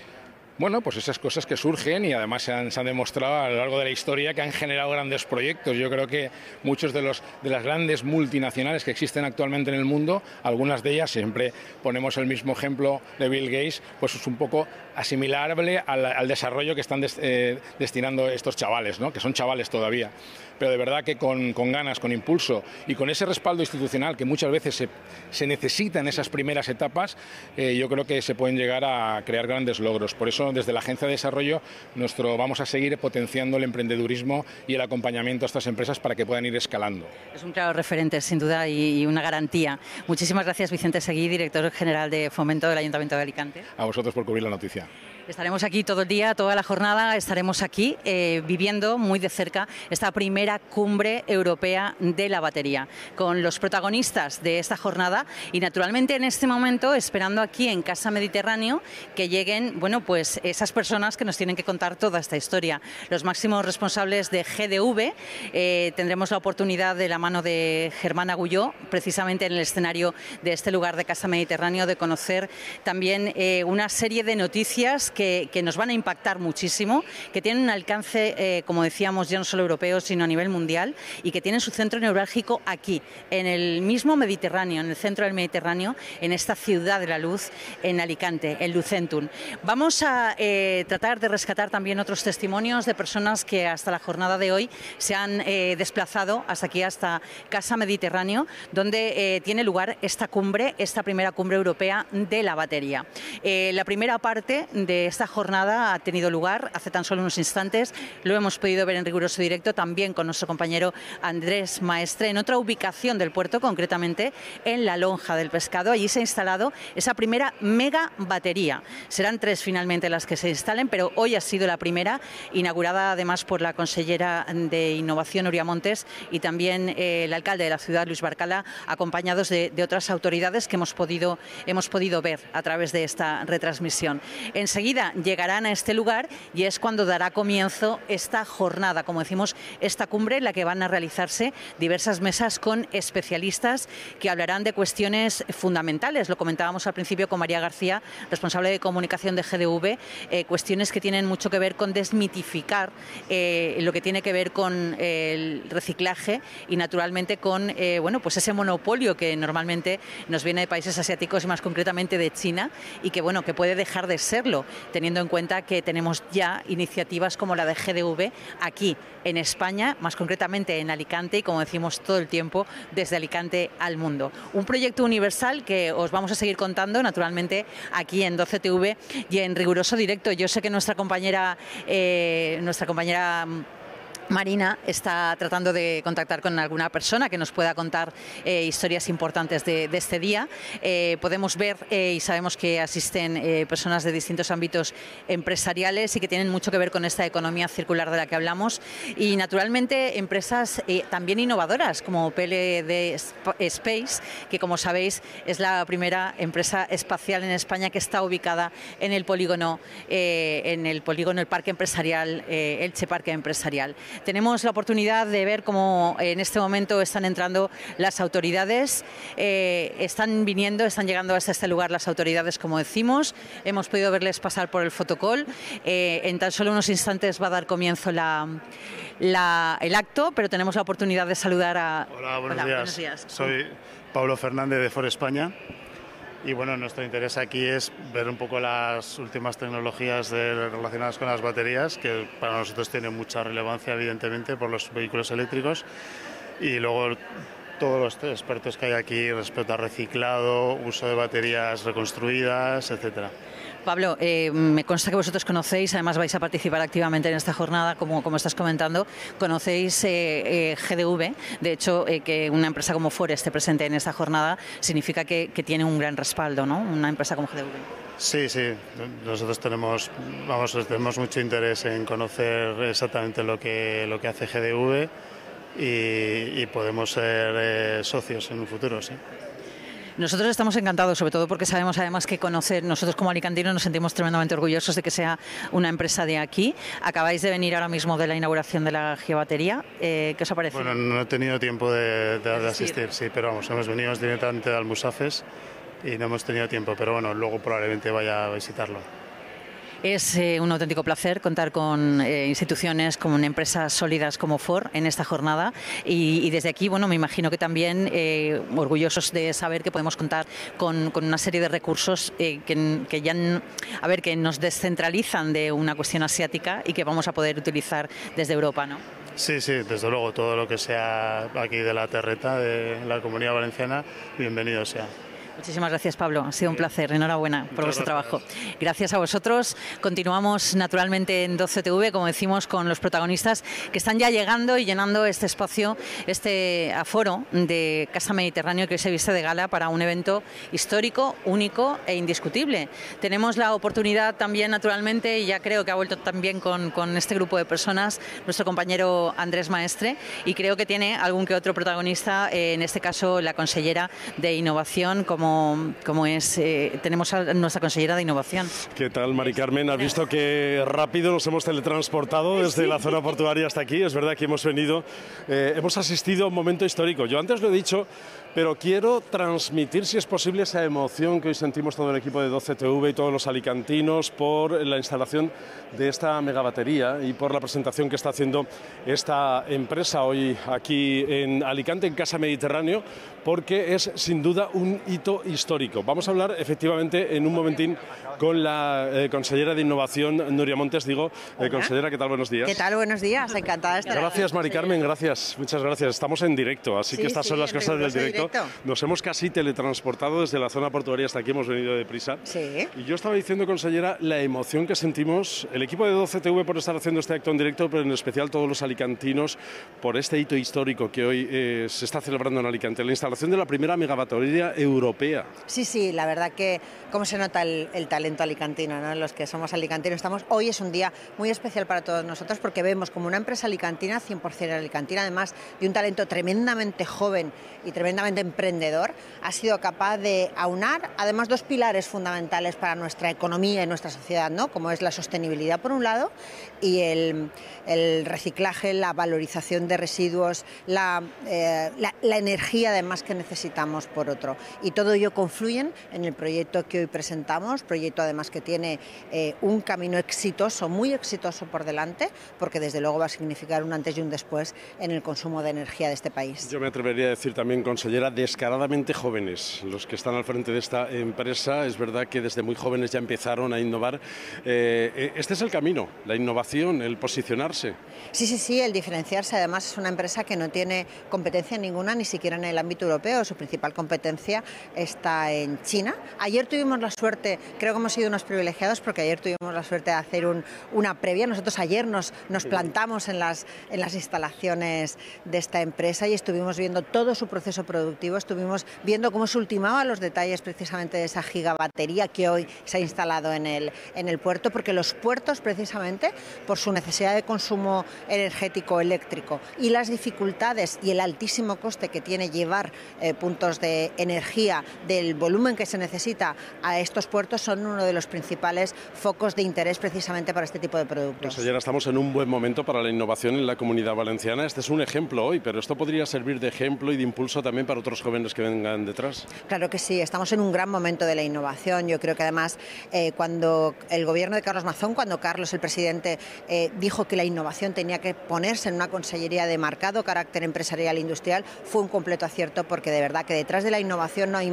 Bueno, pues esas cosas que surgen y además se han, se han demostrado a lo largo de la historia que han generado grandes proyectos. Yo creo que muchos de, los, de las grandes multinacionales que existen actualmente en el mundo, algunas de ellas, siempre ponemos el mismo ejemplo de Bill Gates, pues es un poco asimilable al, al desarrollo que están des, eh, destinando estos chavales, ¿no? Que son chavales todavía. Pero de verdad que con, con ganas, con impulso y con ese respaldo institucional que muchas veces se, se necesita en esas primeras etapas, eh, yo creo que se pueden llegar a crear grandes logros. Por eso, desde la Agencia de Desarrollo, nuestro, vamos a seguir potenciando el emprendedurismo y el acompañamiento a estas empresas para que puedan ir escalando. Es un claro referente, sin duda, y, y una garantía. Muchísimas gracias, Vicente Seguí, director general de Fomento del Ayuntamiento de Alicante. A vosotros por cubrir la noticia. Estaremos aquí todo el día, toda la jornada, estaremos aquí eh, viviendo muy de cerca esta primera cumbre europea de la batería, con los protagonistas de esta jornada y naturalmente en este momento esperando aquí en Casa Mediterráneo que lleguen, bueno, pues esas personas que nos tienen que contar toda esta historia. Los máximos responsables de G D V, eh, tendremos la oportunidad de la mano de Germán Agulló, precisamente en el escenario de este lugar de Casa Mediterráneo, de conocer también eh, una serie de noticias Que, que nos van a impactar muchísimo, que tienen un alcance, eh, como decíamos, ya no solo europeo, sino a nivel mundial, y que tienen su centro neurálgico aquí, en el mismo Mediterráneo, en el centro del Mediterráneo, en esta ciudad de la luz, en Alicante, en Lucentum. Vamos a eh, tratar de rescatar también otros testimonios de personas que hasta la jornada de hoy se han eh, desplazado hasta aquí, hasta Casa Mediterráneo, donde eh, tiene lugar esta cumbre, esta primera cumbre europea de la batería. Eh, la primera parte de esta jornada ha tenido lugar hace tan solo unos instantes, lo hemos podido ver en riguroso directo también con nuestro compañero Andrés Maestre, en otra ubicación del puerto, concretamente en la Lonja del Pescado. Allí se ha instalado esa primera mega batería. Serán tres finalmente las que se instalen, pero hoy ha sido la primera, inaugurada además por la consellera de Innovación, Nuria Montes, y también eh, el alcalde de la ciudad, Luis Barcala, acompañados de, de otras autoridades que hemos podido, hemos podido ver a través de esta retransmisión. Enseguida llegarán a este lugar y es cuando dará comienzo esta jornada, como decimos, esta cumbre en la que van a realizarse diversas mesas con especialistas que hablarán de cuestiones fundamentales. Lo comentábamos al principio con María García, responsable de comunicación de G D V, eh, cuestiones que tienen mucho que ver con desmitificar eh, lo que tiene que ver con el reciclaje y naturalmente con eh, bueno, pues ese monopolio que normalmente nos viene de países asiáticos y más concretamente de China y que, bueno, que puede dejar de serlo, teniendo en cuenta que tenemos ya iniciativas como la de G D V aquí en España, más concretamente en Alicante y, como decimos todo el tiempo, desde Alicante al mundo. Un proyecto universal que os vamos a seguir contando, naturalmente, aquí en doce T V y en riguroso directo. Yo sé que nuestra compañera, eh, nuestra compañera Marina está tratando de contactar con alguna persona que nos pueda contar eh, historias importantes de, de este día. Eh, podemos ver eh, y sabemos que asisten eh, personas de distintos ámbitos empresariales y que tienen mucho que ver con esta economía circular de la que hablamos y naturalmente empresas eh, también innovadoras como P L D Space, que como sabéis es la primera empresa espacial en España que está ubicada en el polígono, eh, en el polígono, el parque empresarial, eh, Elche Parque Empresarial. Tenemos la oportunidad de ver cómo en este momento están entrando las autoridades, eh, están viniendo, están llegando hasta este lugar las autoridades, como decimos. Hemos podido verles pasar por el fotocall. Eh, en tan solo unos instantes va a dar comienzo la, la, el acto, pero tenemos la oportunidad de saludar a... Hola, buenos, Hola, días. buenos días. Soy Pablo Fernández de For España. Y bueno, nuestro interés aquí es ver un poco las últimas tecnologías de, relacionadas con las baterías, que para nosotros tienen mucha relevancia, evidentemente, por los vehículos eléctricos. Y luego todos los expertos que hay aquí respecto a reciclado, uso de baterías reconstruidas, etcétera. Pablo, eh, me consta que vosotros conocéis, además vais a participar activamente en esta jornada, como, como estás comentando, conocéis eh, eh, G D V. De hecho, eh, que una empresa como Ford esté presente en esta jornada significa que, que tiene un gran respaldo, ¿no? Una empresa como G D V. Sí, sí, nosotros tenemos, vamos, tenemos mucho interés en conocer exactamente lo que, lo que hace G D V y, y podemos ser eh, socios en un futuro, sí. Nosotros estamos encantados, sobre todo porque sabemos además que conocer, nosotros como alicantinos nos sentimos tremendamente orgullosos de que sea una empresa de aquí. Acabáis de venir ahora mismo de la inauguración de la gigabatería. Eh, ¿Qué os ha parecido? Bueno, no he tenido tiempo de, de, de asistir, sí, pero vamos, hemos venido directamente de Almusafes y no hemos tenido tiempo, pero bueno, luego probablemente vaya a visitarlo. Es eh, un auténtico placer contar con eh, instituciones, con empresas sólidas como Ford en esta jornada y, y desde aquí, bueno, me imagino que también eh, orgullosos de saber que podemos contar con, con una serie de recursos eh, que, que ya, a ver, que nos descentralizan de una cuestión asiática y que vamos a poder utilizar desde Europa, ¿no? Sí, sí, desde luego, todo lo que sea aquí de la terreta, de la Comunidad Valenciana, bienvenido sea. Muchísimas gracias, Pablo. Ha sido un placer. Enhorabuena por vuestro trabajo. Gracias a vosotros. Continuamos naturalmente en doce T V, como decimos, con los protagonistas que están ya llegando y llenando este espacio, este aforo de Casa Mediterráneo que hoy se viste de gala para un evento histórico, único e indiscutible. Tenemos la oportunidad también, naturalmente, y ya creo que ha vuelto también con, con este grupo de personas, nuestro compañero Andrés Maestre, y creo que tiene algún que otro protagonista, eh, en este caso la consellera de Innovación, como Como, como es, eh, tenemos a nuestra consellera de Innovación. ¿Qué tal, Mari Carmen? ¿Has visto que rápido nos hemos teletransportado desde sí. la zona portuaria hasta aquí? Es verdad que hemos venido, eh, hemos asistido a un momento histórico. Yo antes lo he dicho, pero quiero transmitir, si es posible, esa emoción que hoy sentimos todo el equipo de doce T V y todos los alicantinos por la instalación de esta megabatería y por la presentación que está haciendo esta empresa hoy aquí en Alicante, en Casa Mediterráneo, porque es sin duda un hito histórico. Vamos a hablar efectivamente en un momentín con la eh, consellera de Innovación, Nuria Montes. Digo, eh, consellera, ¿qué tal? Buenos días. ¿Qué tal? Buenos días, encantada de estar aquí. Gracias, Mari Carmen, gracias, muchas gracias. Estamos en directo, así sí, que estas sí, son las cosas del directo. directo. Nos hemos casi teletransportado desde la zona portuaria hasta aquí, hemos venido deprisa. Sí. Y yo estaba diciendo, consellera, la emoción que sentimos, el equipo de doce T V por estar haciendo este acto en directo, pero en especial todos los alicantinos por este hito histórico que hoy eh, se está celebrando en Alicante, la instalación de la primera megabatería europea. Sí, sí, la verdad que cómo se nota el, el talento alicantino, ¿no? Los que somos alicantinos estamos. Hoy es un día muy especial para todos nosotros porque vemos como una empresa alicantina, cien por cien alicantina, además de un talento tremendamente joven y tremendamente emprendedor, ha sido capaz de aunar además dos pilares fundamentales para nuestra economía y nuestra sociedad, ¿no? Como es la sostenibilidad por un lado y el, el reciclaje, la valorización de residuos, la, eh, la, la energía además que necesitamos por otro. Y todo ello confluyen en el proyecto que hoy presentamos, proyecto además que tiene eh, un camino exitoso, muy exitoso por delante, porque desde luego va a significar un antes y un después en el consumo de energía de este país. Yo me atrevería a decir también, consellera, descaradamente jóvenes los que están al frente de esta empresa. Es verdad que desde muy jóvenes ya empezaron a innovar. Eh, este es el camino, la innovación, el posicionarse. Sí, sí, sí, el diferenciarse. Además es una empresa que no tiene competencia ninguna, ni siquiera en el ámbito europeo. Su principal competencia está en China. Ayer tuvimos la suerte, creo que hemos sido unos privilegiados porque ayer tuvimos la suerte de hacer un, una previa. Nosotros ayer nos, nos plantamos en las, en las instalaciones de esta empresa y estuvimos viendo todo su proceso productivo, estuvimos viendo cómo se ultimaban los detalles precisamente de esa gigabatería que hoy se ha instalado en el, en el puerto, porque los puertos precisamente por su necesidad de consumo energético eléctrico y las dificultades y el altísimo coste que tiene llevar eh, puntos de energía del volumen que se necesita a estos puertos son uno de los principales focos de interés precisamente para este tipo de productos. Consellera, estamos en un buen momento para la innovación en la Comunidad Valenciana. Este es un ejemplo hoy, pero esto podría servir de ejemplo y de impulso también para otros jóvenes que vengan detrás. Claro que sí, estamos en un gran momento de la innovación. Yo creo que además eh, cuando el gobierno de Carlos Mazón, cuando Carlos, el presidente, eh, dijo que la innovación tenía que ponerse en una consellería de marcado carácter empresarial e industrial, fue un completo acierto porque de verdad que detrás de la innovación no hay más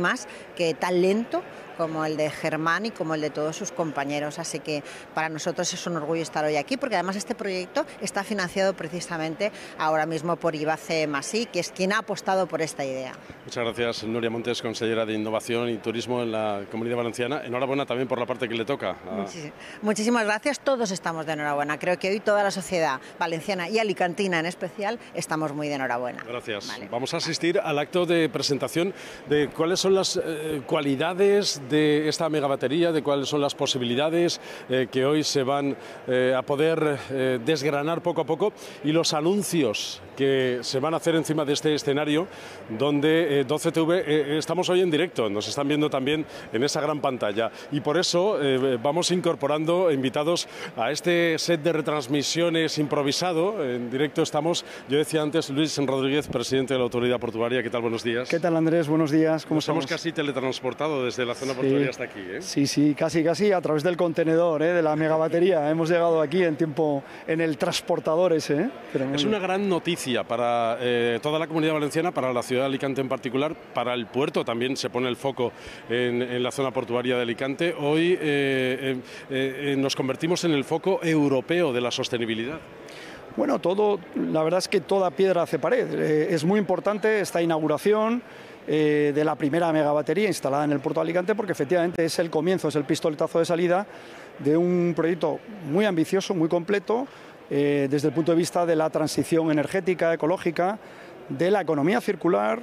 más que talento como el de Germán y como el de todos sus compañeros. Así que para nosotros es un orgullo estar hoy aquí, porque además este proyecto está financiado precisamente ahora mismo por Ibace Masí, que es quien ha apostado por esta idea. Muchas gracias, Núria Montes, consellera de Innovación y Turismo en la Comunidad Valenciana. Enhorabuena también por la parte que le toca. A... Muchísimas gracias, todos estamos de enhorabuena. Creo que hoy toda la sociedad valenciana y alicantina en especial estamos muy de enhorabuena. Gracias. Vale. Vamos a asistir al acto de presentación de cuáles son las eh, cualidades de esta megabatería, de cuáles son las posibilidades eh, que hoy se van eh, a poder eh, desgranar poco a poco, y los anuncios que se van a hacer encima de este escenario donde eh, doce T V eh, estamos hoy en directo, nos están viendo también en esa gran pantalla, y por eso eh, vamos incorporando invitados a este set de retransmisiones improvisado. En directo estamos, yo decía antes, Luis Rodríguez, presidente de la Autoridad Portuaria. ¿Qué tal? Buenos días. ¿Qué tal, Andrés? Buenos días. ¿Cómo nos estamos? Hemos casi teletransportado desde la zona portuaria sí, hasta aquí, ¿eh? Sí, sí, casi, casi a través del contenedor, ¿eh? de la megabatería. Hemos llegado aquí en tiempo, en el transportador ese. ¿eh? Pero es una gran noticia para eh, toda la Comunidad Valenciana, para la ciudad de Alicante en particular, para el puerto también se pone el foco en, en la zona portuaria de Alicante. Hoy eh, eh, eh, nos convertimos en el foco europeo de la sostenibilidad. Bueno, todo, la verdad es que toda piedra hace pared. Eh, es muy importante esta inauguración eh, de la primera megabatería instalada en el puerto de Alicante, porque efectivamente es el comienzo, es el pistoletazo de salida de un proyecto muy ambicioso, muy completo, eh, desde el punto de vista de la transición energética, ecológica, de la economía circular,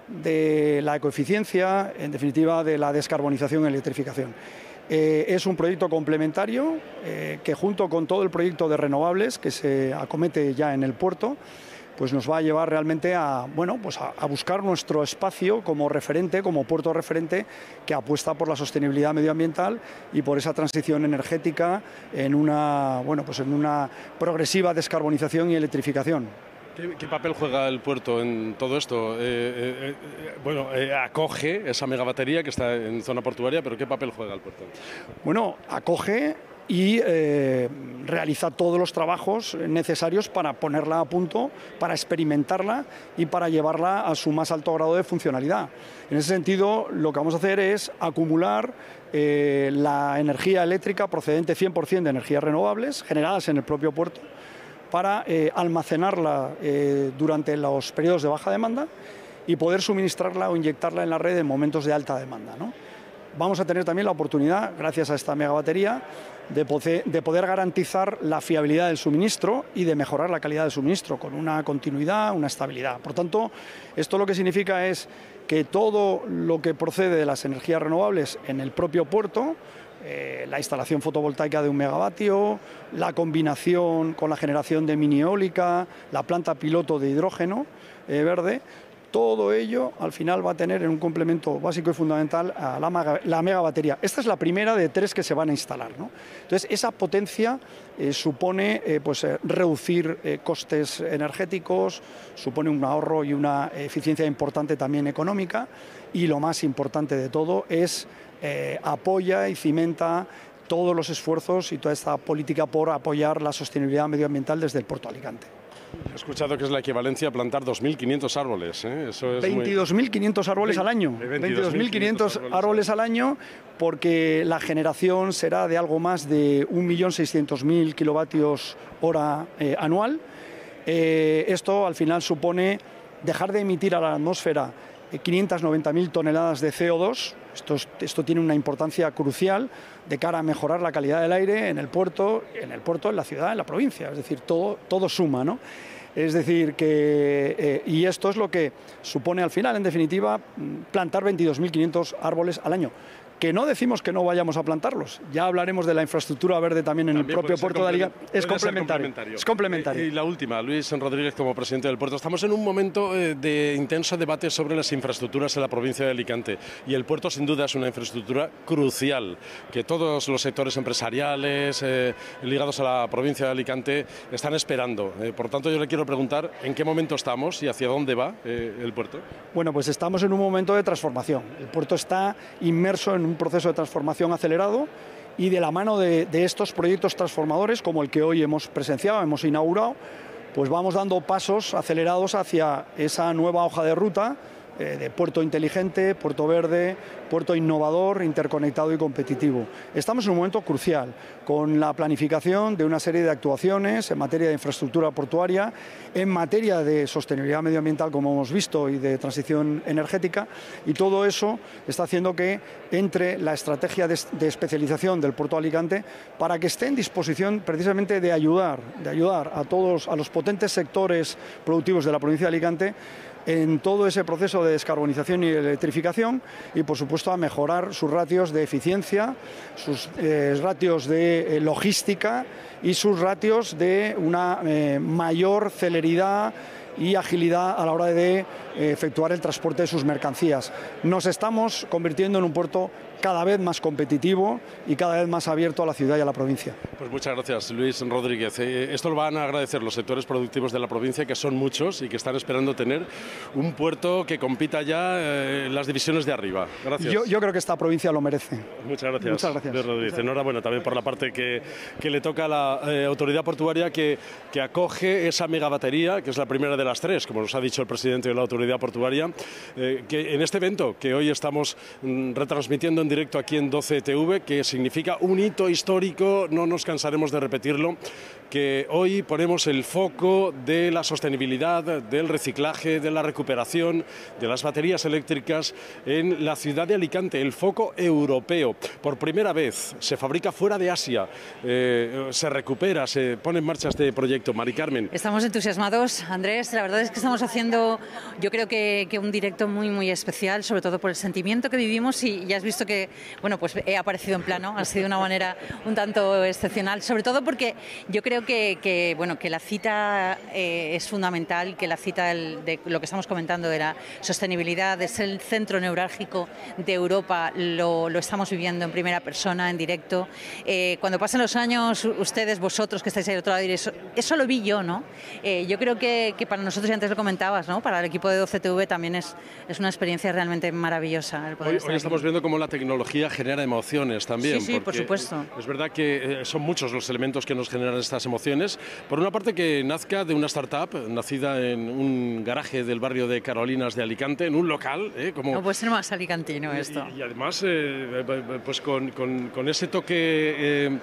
de la ecoeficiencia, en definitiva de la descarbonización y electrificación. Eh, es un proyecto complementario eh, que, junto con todo el proyecto de renovables que se acomete ya en el puerto, pues nos va a llevar realmente a, bueno, pues a, a buscar nuestro espacio como referente, como puerto referente que apuesta por la sostenibilidad medioambiental y por esa transición energética en una, bueno, pues en una progresiva descarbonización y electrificación. ¿Qué, ¿Qué papel juega el puerto en todo esto? Eh, eh, eh, bueno, eh, acoge esa megabatería que está en zona portuaria, pero ¿qué papel juega el puerto? Bueno, acoge y eh, realiza todos los trabajos necesarios para ponerla a punto, para experimentarla y para llevarla a su más alto grado de funcionalidad. En ese sentido, lo que vamos a hacer es acumular eh, la energía eléctrica procedente cien por cien de energías renovables generadas en el propio puerto, para eh, almacenarla eh, durante los periodos de baja demanda y poder suministrarla o inyectarla en la red en momentos de alta demanda, ¿no? Vamos a tener también la oportunidad, gracias a esta megabatería, de poder, de poder garantizar la fiabilidad del suministro y de mejorar la calidad del suministro con una continuidad, una estabilidad. Por tanto, esto lo que significa es que todo lo que procede de las energías renovables en el propio puerto, Eh, la instalación fotovoltaica de un megavatio, la combinación con la generación de mini eólica, la planta piloto de hidrógeno eh, verde, todo ello al final va a tener en un complemento básico y fundamental a la, mega, la megabatería. Esta es la primera de tres que se van a instalar, ¿no? Entonces, esa potencia eh, supone eh, pues, eh, reducir eh, costes energéticos, supone un ahorro y una eficiencia importante también económica, y lo más importante de todo es Eh, apoya y cimenta todos los esfuerzos y toda esta política por apoyar la sostenibilidad medioambiental desde el puerto de Alicante. He escuchado que es la equivalencia a plantar dos mil quinientos árboles, ¿eh? Eso es veintidós mil quinientos árboles al año. veintidós mil quinientos árboles al año, porque la generación será de algo más de un millón seiscientos mil kilovatios hora eh, anual. Eh, esto al final supone dejar de emitir a la atmósfera quinientas noventa mil toneladas de C O dos. Esto, esto tiene una importancia crucial de cara a mejorar la calidad del aire en el puerto, en el puerto, en la ciudad, en la provincia. Es decir, todo, todo suma, ¿no? Es decir, que eh, y esto es lo que supone al final, en definitiva, plantar veintidós mil quinientos árboles al año. Que no decimos que no vayamos a plantarlos. Ya hablaremos de la infraestructura verde también en también el propio puerto de Alicante. Es complementario. complementario. Es complementario. Y la última, Luis Rodríguez, como presidente del puerto. Estamos en un momento de intenso debate sobre las infraestructuras en la provincia de Alicante. Y el puerto, sin duda, es una infraestructura crucial, que todos los sectores empresariales eh, ligados a la provincia de Alicante están esperando. Eh, por tanto, yo le quiero preguntar en qué momento estamos y hacia dónde va eh, el puerto. Bueno, pues estamos en un momento de transformación. El puerto está inmerso en un proceso de transformación acelerado, y de la mano de, de estos proyectos transformadores, como el que hoy hemos presenciado, hemos inaugurado, pues vamos dando pasos acelerados hacia esa nueva hoja de ruta eh, de puerto inteligente, puerto verde, puerto innovador, interconectado y competitivo. Estamos en un momento crucial, con la planificación de una serie de actuaciones en materia de infraestructura portuaria, en materia de sostenibilidad medioambiental, como hemos visto, y de transición energética, y todo eso está haciendo que entre la estrategia de, de especialización del puerto de Alicante para que esté en disposición precisamente de ayudar, de ayudar a todos, a los potentes sectores productivos de la provincia de Alicante en todo ese proceso de descarbonización y electrificación y, por supuesto, a mejorar sus ratios de eficiencia, sus eh, ratios de eh, logística y sus ratios de una eh, mayor celeridad y agilidad a la hora de eh, efectuar el transporte de sus mercancías. Nos estamos convirtiendo en un puerto cada vez más competitivo y cada vez más abierto a la ciudad y a la provincia. Pues muchas gracias, Luis Rodríguez. Eh, esto lo van a agradecer los sectores productivos de la provincia, que son muchos y que están esperando tener un puerto que compita ya eh, en las divisiones de arriba. Gracias. Yo, yo creo que esta provincia lo merece. Muchas gracias, Muchas gracias. Luis Rodríguez. Enhorabuena también por la parte que, que le toca a la eh, autoridad portuaria que, que acoge esa megabatería, que es la primera de las tres, como nos ha dicho el presidente de la autoridad portuaria, eh, que en este evento que hoy estamos mm, retransmitiendo en directo aquí en doce T V, que significa un hito histórico, no nos cansaremos de repetirlo, que hoy ponemos el foco de la sostenibilidad, del reciclaje, de la recuperación de las baterías eléctricas en la ciudad de Alicante, el foco europeo. Por primera vez se fabrica fuera de Asia, eh, se recupera, se pone en marcha este proyecto. Mari Carmen. Estamos entusiasmados, Andrés. La verdad es que estamos haciendo, yo creo que, que un directo muy, muy especial, sobre todo por el sentimiento que vivimos, y ya has visto que, bueno, pues he aparecido en plano, ha sido una manera un tanto excepcional, sobre todo porque yo creo que, que bueno, que la cita eh, es fundamental, que la cita del, de lo que estamos comentando de la sostenibilidad, es el centro neurálgico de Europa, lo, lo estamos viviendo en primera persona, en directo. Eh, cuando pasen los años, ustedes, vosotros que estáis ahí al otro lado, diréis, eso, eso lo vi yo, ¿no? Eh, yo creo que, que para nosotros, y antes lo comentabas, ¿no? Para el equipo de doce T V también es, es una experiencia realmente maravillosa. El poder Hoy, estar hoy aquí. estamos viendo cómo la tecnología genera emociones también. Sí, sí, por supuesto. Es verdad que son muchos los elementos que nos generan estas emociones. Por una parte, que nazca de una startup nacida en un garaje del barrio de Carolinas de Alicante, en un local, ¿eh? Como... No puede ser más alicantino esto. Y, y además, eh, pues con, con, con ese toque eh,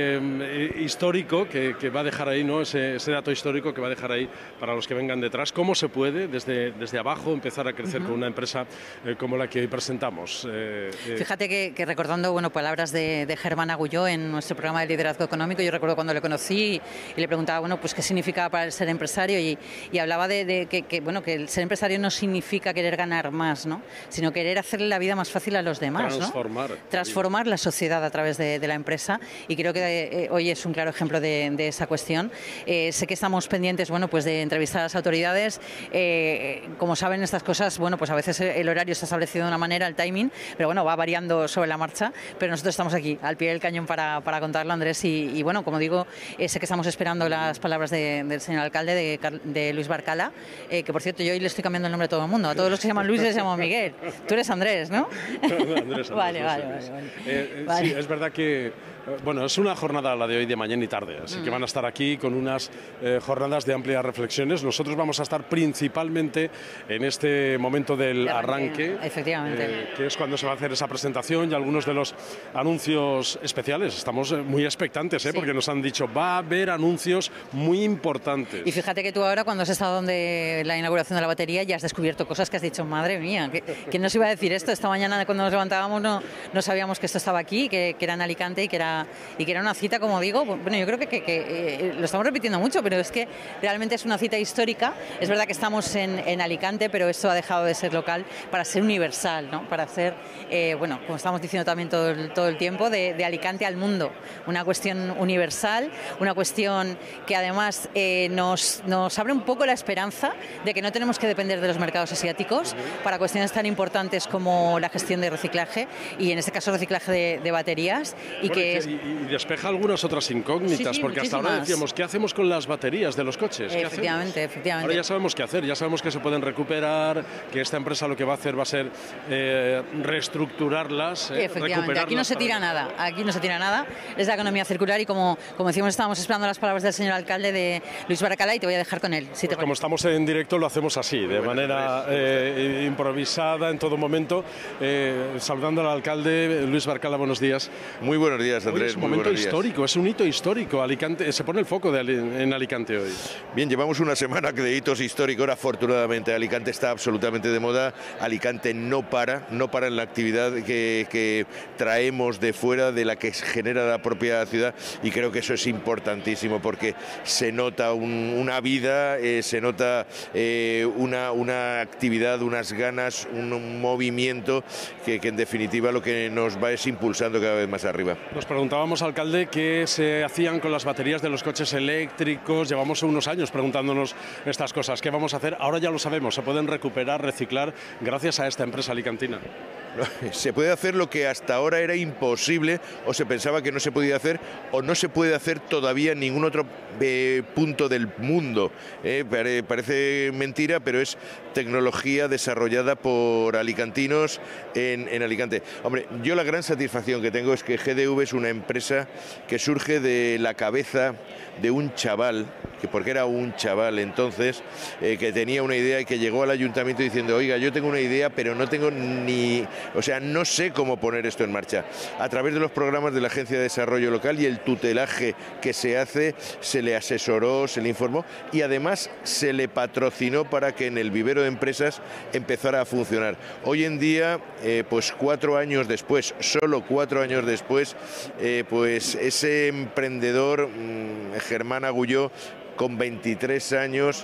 eh, histórico que, que va a dejar ahí, ¿no? Ese, ese dato histórico que va a dejar ahí para los que vengan detrás. ¿Cómo se puede desde, desde abajo empezar a crecer uh-huh. con una empresa eh, como la que hoy presentamos? Eh, eh. Fíjate que, que recordando, bueno, palabras de, de Germán Agulló en nuestro programa de liderazgo económico, yo recuerdo cuando le conocí y, y le preguntaba, bueno, pues qué significaba para él ser empresario, y, y hablaba de, de que, que, bueno, que el ser empresario no significa querer ganar más, ¿no? Sino querer hacerle la vida más fácil a los demás, Transformar. ¿no? Transformar la sociedad a través de, de la empresa, y creo que eh, hoy es un claro ejemplo de, de esa cuestión. Eh, sé que estamos pendientes, bueno, pues de entrevistar a las autoridades. Eh, como saben, estas cosas, bueno, pues a veces el horario está establecido de una manera, el timing, pero bueno, va variando sobre la marcha, pero nosotros estamos aquí, al pie del cañón para, para contarlo, Andrés, y, y bueno, como digo, eh, sé que estamos esperando las palabras de, del señor alcalde, de, de Luis Barcala, eh, que por cierto, yo hoy le estoy cambiando el nombre a todo el mundo, a todos los que se llaman Luis les llamo Miguel. Tú eres Andrés, ¿no? Andrés, Andrés, vale, no vale, sé, vale, vale. Eh, eh, Vale. Sí, es verdad que, bueno, es una jornada la de hoy de mañana y tarde, así Mm. que van a estar aquí con unas eh, jornadas de amplias reflexiones. Nosotros vamos a estar principalmente en este momento del De arranque, arranque, efectivamente. eh, que es cuando se va a hacer esa presentación y algunos de los anuncios especiales. Estamos eh, muy expectantes, ¿eh? Sí. Porque nos han dicho, va a haber anuncios muy importantes. Y fíjate que tú ahora, cuando has estado donde la inauguración de la batería, ya has descubierto cosas que has dicho, madre mía, ¿qué- ¿quién nos iba a decir esto? Esta mañana cuando nos levantábamos no, no sabíamos que esto estaba aquí, que, que era en Alicante y que era, y que era una cita, como digo, bueno, yo creo que, que- que, eh, lo estamos repitiendo mucho, pero es que realmente es una cita histórica. Es verdad que estamos en, en Alicante, pero esto ha dejado de ser local para ser universal, ¿no? Para ser, eh, bueno, como estamos diciendo también todo el, todo el tiempo, de, de Alicante al mundo. Una cuestión universal, una cuestión que además eh, nos, nos abre un poco la esperanza de que no tenemos que depender de los mercados asiáticos para cuestiones tan importantes como la gestión de reciclaje, y en este caso reciclaje de, de baterías, y Bueno, que y, es, y despeja algunas otras incógnitas, Sí, sí, porque hasta ahora muchísimas. decíamos, ¿qué hacemos con las baterías de los coches? ¿Qué efectivamente, hacemos? efectivamente. Ahora ya sabemos qué hacer, ya sabemos que se pueden recuperar, que esta empresa lo que va a hacer va a ser eh, reestructurarlas, eh, Efectivamente, aquí no recuperarlas se para- tira nada, aquí no se tira nada, es la economía circular, y como, como decíamos, estábamos esperando las palabras del señor alcalde de Luis Baracalá y te voy a dejar con él. Si pues te como estamos en directo lo hacemos así, de manera eh, improvisada en todo momento. Eh, saludando al alcalde Luis Baracalá, buenos días. Muy buenos días, Andrés. Hoy es un muy momento buenos histórico, días. es un hito histórico. Alicante, se pone el foco de, en Alicante hoy. Bien, llevamos una semana de hitos históricos. Ahora, afortunadamente, Alicante está absolutamente de moda. Alicante no para, no para en la actividad que, que traemos de fuera, de la que genera la propia ciudad, y creo que eso es importantísimo porque se nota un, una vida, eh, se nota eh, una, una actividad, unas ganas, un, un movimiento que, que en definitiva lo que nos va es impulsando cada vez más arriba. Nos preguntábamos, alcalde, qué se hacían con las baterías de los coches eléctricos. Llevamos unos años preguntándonos estas cosas. ¿Qué vamos a hacer? Ahora ya lo sabemos, se pueden recuperar, reciclar gracias a esta empresa alicantina. Se puede hacer lo que hasta ahora era imposible, o se pensaba que no se podía hacer, o no se puede hacer todavía en ningún otro eh, punto del mundo. Eh, pare, parece mentira, pero es tecnología desarrollada por alicantinos en, en Alicante. Hombre, yo la gran satisfacción que tengo es que G D V es una empresa que surge de la cabeza de un chaval, que porque era un chaval entonces, eh, que tenía una idea y que llegó al ayuntamiento diciendo, oiga, yo tengo una idea, pero no tengo ni... O sea, no sé cómo poner esto en marcha. A través de los programas de la Agencia de Desarrollo Local y el tutelaje que se hace, se le asesoró, se le informó y además se le patrocinó para que en el vivero de empresas empezara a funcionar. Hoy en día, eh, pues cuatro años después, solo cuatro años después, eh, pues ese emprendedor, mmm, Germán Agulló, con veintitrés años,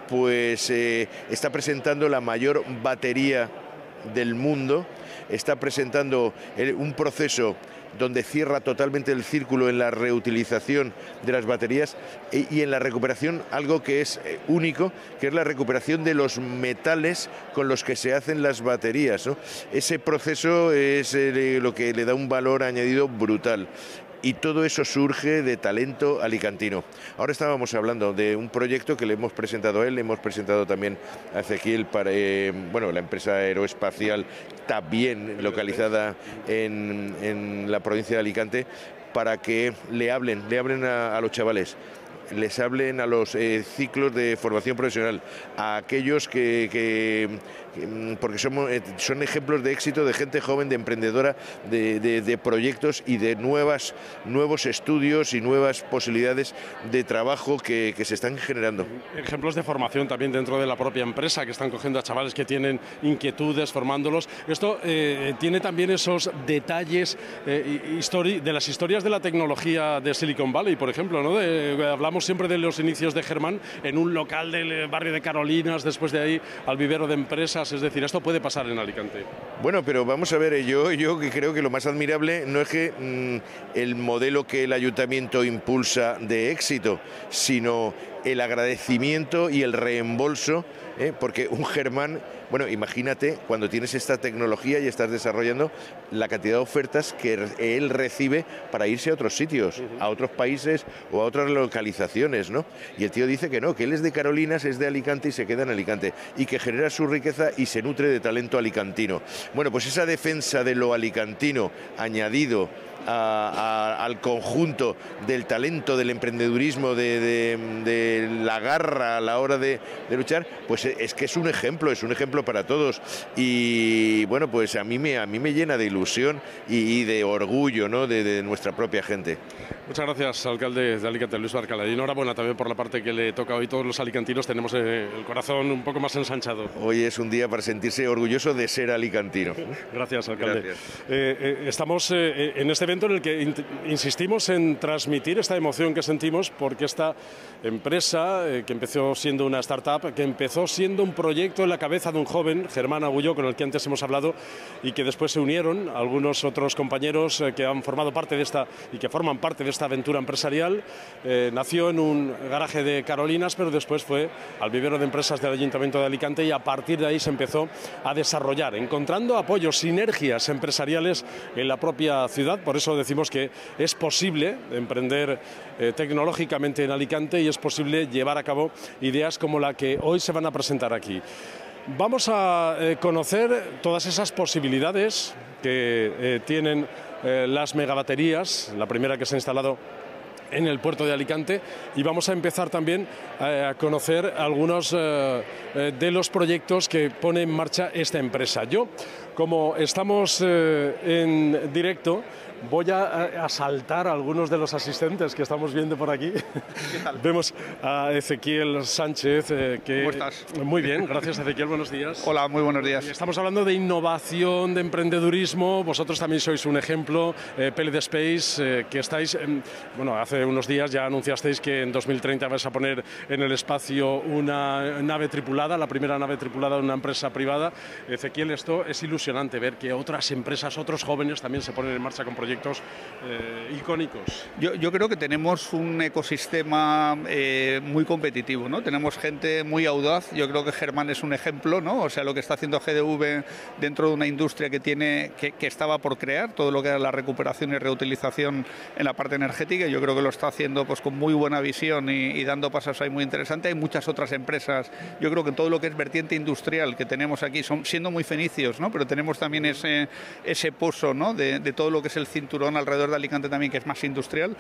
pues eh, está presentando la mayor batería del mundo, está presentando un proceso donde cierra totalmente el círculo en la reutilización de las baterías y en la recuperación, algo que es único, que es la recuperación de los metales con los que se hacen las baterías, ¿no? Ese proceso es lo que le da un valor añadido brutal. Y todo eso surge de talento alicantino. Ahora estábamos hablando de un proyecto que le hemos presentado a él, le hemos presentado también a Ezequiel, para, eh, bueno, la empresa aeroespacial también localizada en, en la provincia de Alicante, para que le hablen, le hablen a, a los chavales, les hablen a los eh, ciclos de formación profesional, a aquellos que, que, que porque somos, eh, son ejemplos de éxito de gente joven, de emprendedora, de, de, de proyectos y de nuevas, nuevos estudios y nuevas posibilidades de trabajo que, que se están generando. Ejemplos de formación también dentro de la propia empresa, que están cogiendo a chavales que tienen inquietudes, formándolos. Esto eh, tiene también esos detalles eh, histori- de las historias de la tecnología de Silicon Valley, por ejemplo, ¿no? De, hablamos siempre de los inicios de Germán en un local del barrio de Carolinas, después de ahí al vivero de empresas, es decir, esto puede pasar en Alicante. Bueno, pero vamos a ver, yo, yo creo que lo más admirable no es que mmm, el modelo que el ayuntamiento impulsa de éxito, sino el agradecimiento y el reembolso, ¿eh? Porque un Germán, bueno, imagínate cuando tienes esta tecnología y estás desarrollando la cantidad de ofertas que él recibe para irse a otros sitios, a otros países o a otras localizaciones, ¿no? Y el tío dice que no, que él es de Carolinas, es de Alicante y se queda en Alicante, y que genera su riqueza y se nutre de talento alicantino. Bueno, pues esa defensa de lo alicantino añadido A, a, al conjunto del talento, del emprendedurismo, de, de, de la garra a la hora de, de luchar, pues es que es un ejemplo, es un ejemplo para todos. Y bueno, pues a mí me, a mí me llena de ilusión y, y de orgullo, ¿no? de, de nuestra propia gente. Muchas gracias, alcalde de Alicante, Luis Baracalá. Y enhorabuena también por la parte que le toca hoy. Todos los alicantinos tenemos el corazón un poco más ensanchado. Hoy es un día para sentirse orgulloso de ser alicantino. Gracias, alcalde. Gracias. Eh, eh, estamos eh, en este evento en el que insistimos en transmitir esta emoción que sentimos, porque esta empresa, eh, que empezó siendo una startup, que empezó siendo un proyecto en la cabeza de un joven, Germán Agulló, con el que antes hemos hablado, y que después se unieron algunos otros compañeros eh, que han formado parte de esta y que forman parte de esta aventura empresarial. Eh, nació en un garaje de Carolinas, pero después fue al vivero de empresas del Ayuntamiento de Alicante, y a partir de ahí se empezó a desarrollar, encontrando apoyos, sinergias empresariales en la propia ciudad. Por eso decimos que es posible emprender eh, tecnológicamente en Alicante, y es posible llevar a cabo ideas como la que hoy se van a presentar aquí. Vamos a eh, conocer todas esas posibilidades que eh, tienen eh, las megabaterías. La primera que se ha instalado en el puerto de Alicante, y vamos a empezar también a conocer algunos eh, de los proyectos que pone en marcha esta empresa. Yo, como estamos eh, en directo, voy a, a saltar a algunos de los asistentes que estamos viendo por aquí. ¿Qué tal? Vemos a Ezequiel Sánchez. Eh, que... ¿Cómo estás? Muy bien, gracias Ezequiel, buenos días. Hola, muy buenos días. Estamos hablando de innovación, de emprendedurismo. Vosotros también sois un ejemplo, eh, P L D Space, eh, que estáis, eh, bueno, hace unos días ya anunciasteis que en dos mil treinta vais a poner en el espacio una nave tripulada, la primera nave tripulada de una empresa privada. Ezequiel, esto es ilusionante ver que otras empresas, otros jóvenes también se ponen en marcha con proyectos proyectos eh, icónicos. Yo, yo creo que tenemos un ecosistema eh, muy competitivo, ¿no? Tenemos gente muy audaz. Yo creo que Germán es un ejemplo, ¿no? O sea, lo que está haciendo G D V dentro de una industria que tiene que, que estaba por crear, todo lo que era la recuperación y reutilización en la parte energética. Yo creo que lo está haciendo pues con muy buena visión y, y dando pasos ahí muy interesantes. Hay muchas otras empresas. Yo creo que todo lo que es vertiente industrial que tenemos aquí, son siendo muy fenicios, ¿no? Pero tenemos también ese, ese pozo, ¿no? de, de todo lo que es el cinturón alrededor de Alicante también, que es más industrial,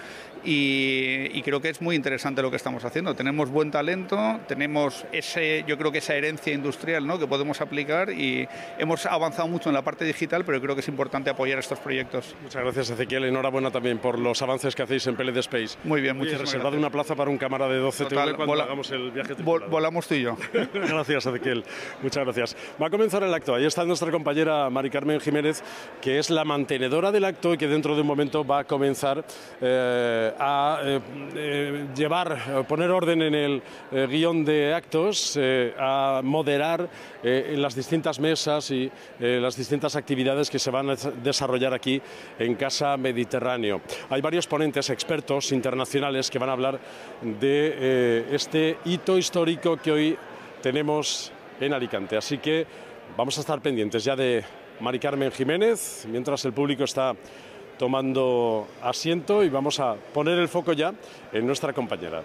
y, y creo que es muy interesante lo que estamos haciendo. Tenemos buen talento, tenemos ese, yo creo que esa herencia industrial, ¿no? que podemos aplicar, y hemos avanzado mucho en la parte digital, pero creo que es importante apoyar estos proyectos. Muchas gracias, Ezequiel. Enhorabuena también por los avances que hacéis en P L D Space. Muy bien, muchas gracias. gracias. Reservado una plaza para un cámara de doce T V cuando vola, hagamos el viaje vol, volamos tú y yo. Gracias, Ezequiel. Muchas gracias. Va a comenzar el acto. Ahí está nuestra compañera Mari Carmen Jiménez, que es la mantenedora del acto y que dentro de un momento va a comenzar eh, a eh, eh, llevar, a poner orden en el eh, guión de actos, eh, a moderar eh, en las distintas mesas y eh, las distintas actividades que se van a desarrollar aquí en Casa Mediterráneo. Hay varios ponentes expertos internacionales que van a hablar de eh, este hito histórico que hoy tenemos en Alicante. Así que vamos a estar pendientes ya de Mari Carmen Jiménez, mientras el público está tomando asiento, y vamos a poner el foco ya en nuestra compañera.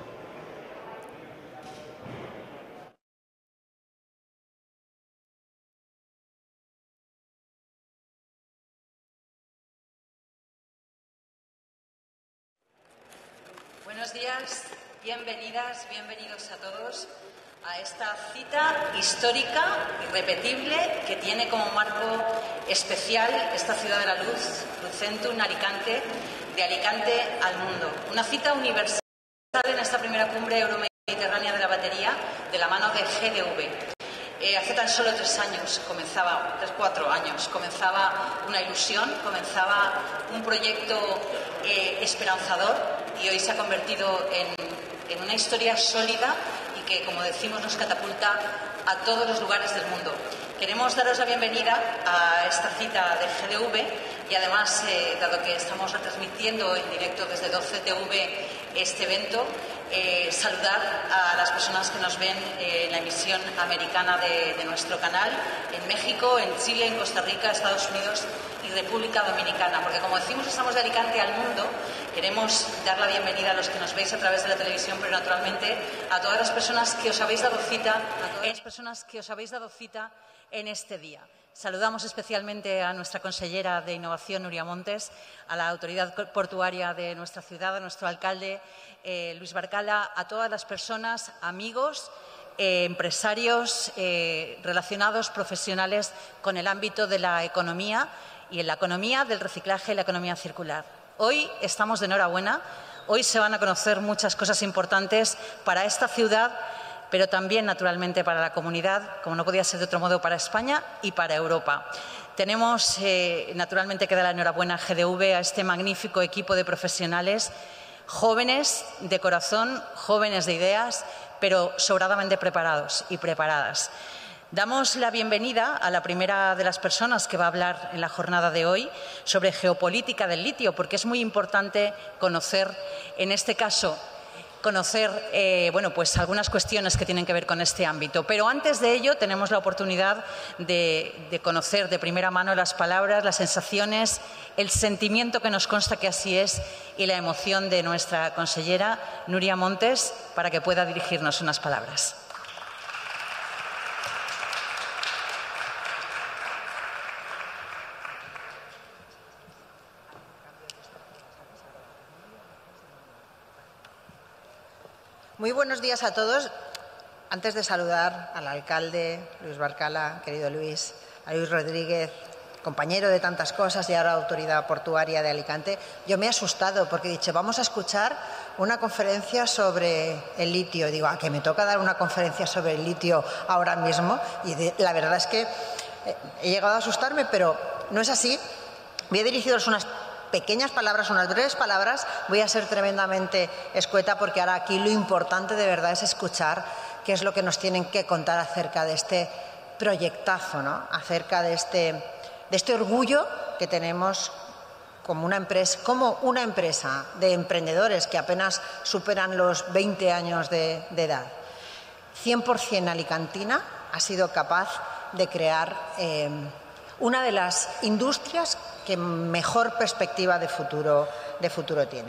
Buenos días, bienvenidas, bienvenidos a todos a esta cita histórica, irrepetible, que tiene como marco especial esta ciudad de la luz, Lucentum Alicante, de Alicante al mundo. Una cita universal en esta primera cumbre euromediterránea de la batería, de la mano de G D V. Eh, hace tan solo tres años comenzaba, tres, cuatro años, comenzaba una ilusión, comenzaba un proyecto eh, esperanzador, y hoy se ha convertido en, en una historia sólida y que, como decimos, nos catapulta a todos los lugares del mundo. Queremos daros la bienvenida a esta cita de G D V, y además, eh, dado que estamos retransmitiendo en directo desde doce T V este evento, eh, saludar a las personas que nos ven eh, en la emisión americana de, de nuestro canal, en México, en Chile, en Costa Rica, Estados Unidos y República Dominicana, porque, como decimos, estamos de Alicante al mundo. Queremos dar la bienvenida a los que nos veis a través de la televisión, pero naturalmente a todas las personas que os habéis dado cita, a todas las personas que os habéis dado cita en este día. Saludamos especialmente a nuestra consellera de Innovación, Nuria Montes, a la autoridad portuaria de nuestra ciudad, a nuestro alcalde, eh, Luis Barcala, a todas las personas, amigos, eh, empresarios eh, relacionados, profesionales con el ámbito de la economía y en la economía del reciclaje y la economía circular. Hoy estamos de enhorabuena, hoy se van a conocer muchas cosas importantes para esta ciudad, pero también, naturalmente, para la comunidad, como no podía ser de otro modo, para España y para Europa. Tenemos, eh, naturalmente, que dar la enhorabuena a G D V, a este magnífico equipo de profesionales, jóvenes de corazón, jóvenes de ideas, pero sobradamente preparados y preparadas. Damos la bienvenida a la primera de las personas que va a hablar en la jornada de hoy sobre geopolítica del litio, porque es muy importante conocer, en este caso, conocer eh, bueno, pues algunas cuestiones que tienen que ver con este ámbito. Pero antes de ello tenemos la oportunidad de, de conocer de primera mano las palabras, las sensaciones, el sentimiento, que nos consta que así es, y la emoción de nuestra consellera Nuria Montes, para que pueda dirigirnos unas palabras. Muy buenos días a todos. Antes de saludar al alcalde Luis Barcala, querido Luis, a Luis Rodríguez, compañero de tantas cosas y ahora autoridad portuaria de Alicante, yo me he asustado porque he dicho, vamos a escuchar una conferencia sobre el litio. Digo, ah, que me toca dar una conferencia sobre el litio ahora mismo. Y de, la verdad es que he llegado a asustarme, pero no es así. Voy a dirigiros unas pequeñas palabras, unas breves palabras. Voy a ser tremendamente escueta porque ahora aquí lo importante de verdad es escuchar qué es lo que nos tienen que contar acerca de este proyectazo, ¿no? Acerca de este, de este orgullo que tenemos como una empresa, como una empresa de emprendedores que apenas superan los veinte años de, de edad. cien por cien alicantina ha sido capaz de crear eh, una de las industrias que mejor perspectiva de futuro, de futuro tiene.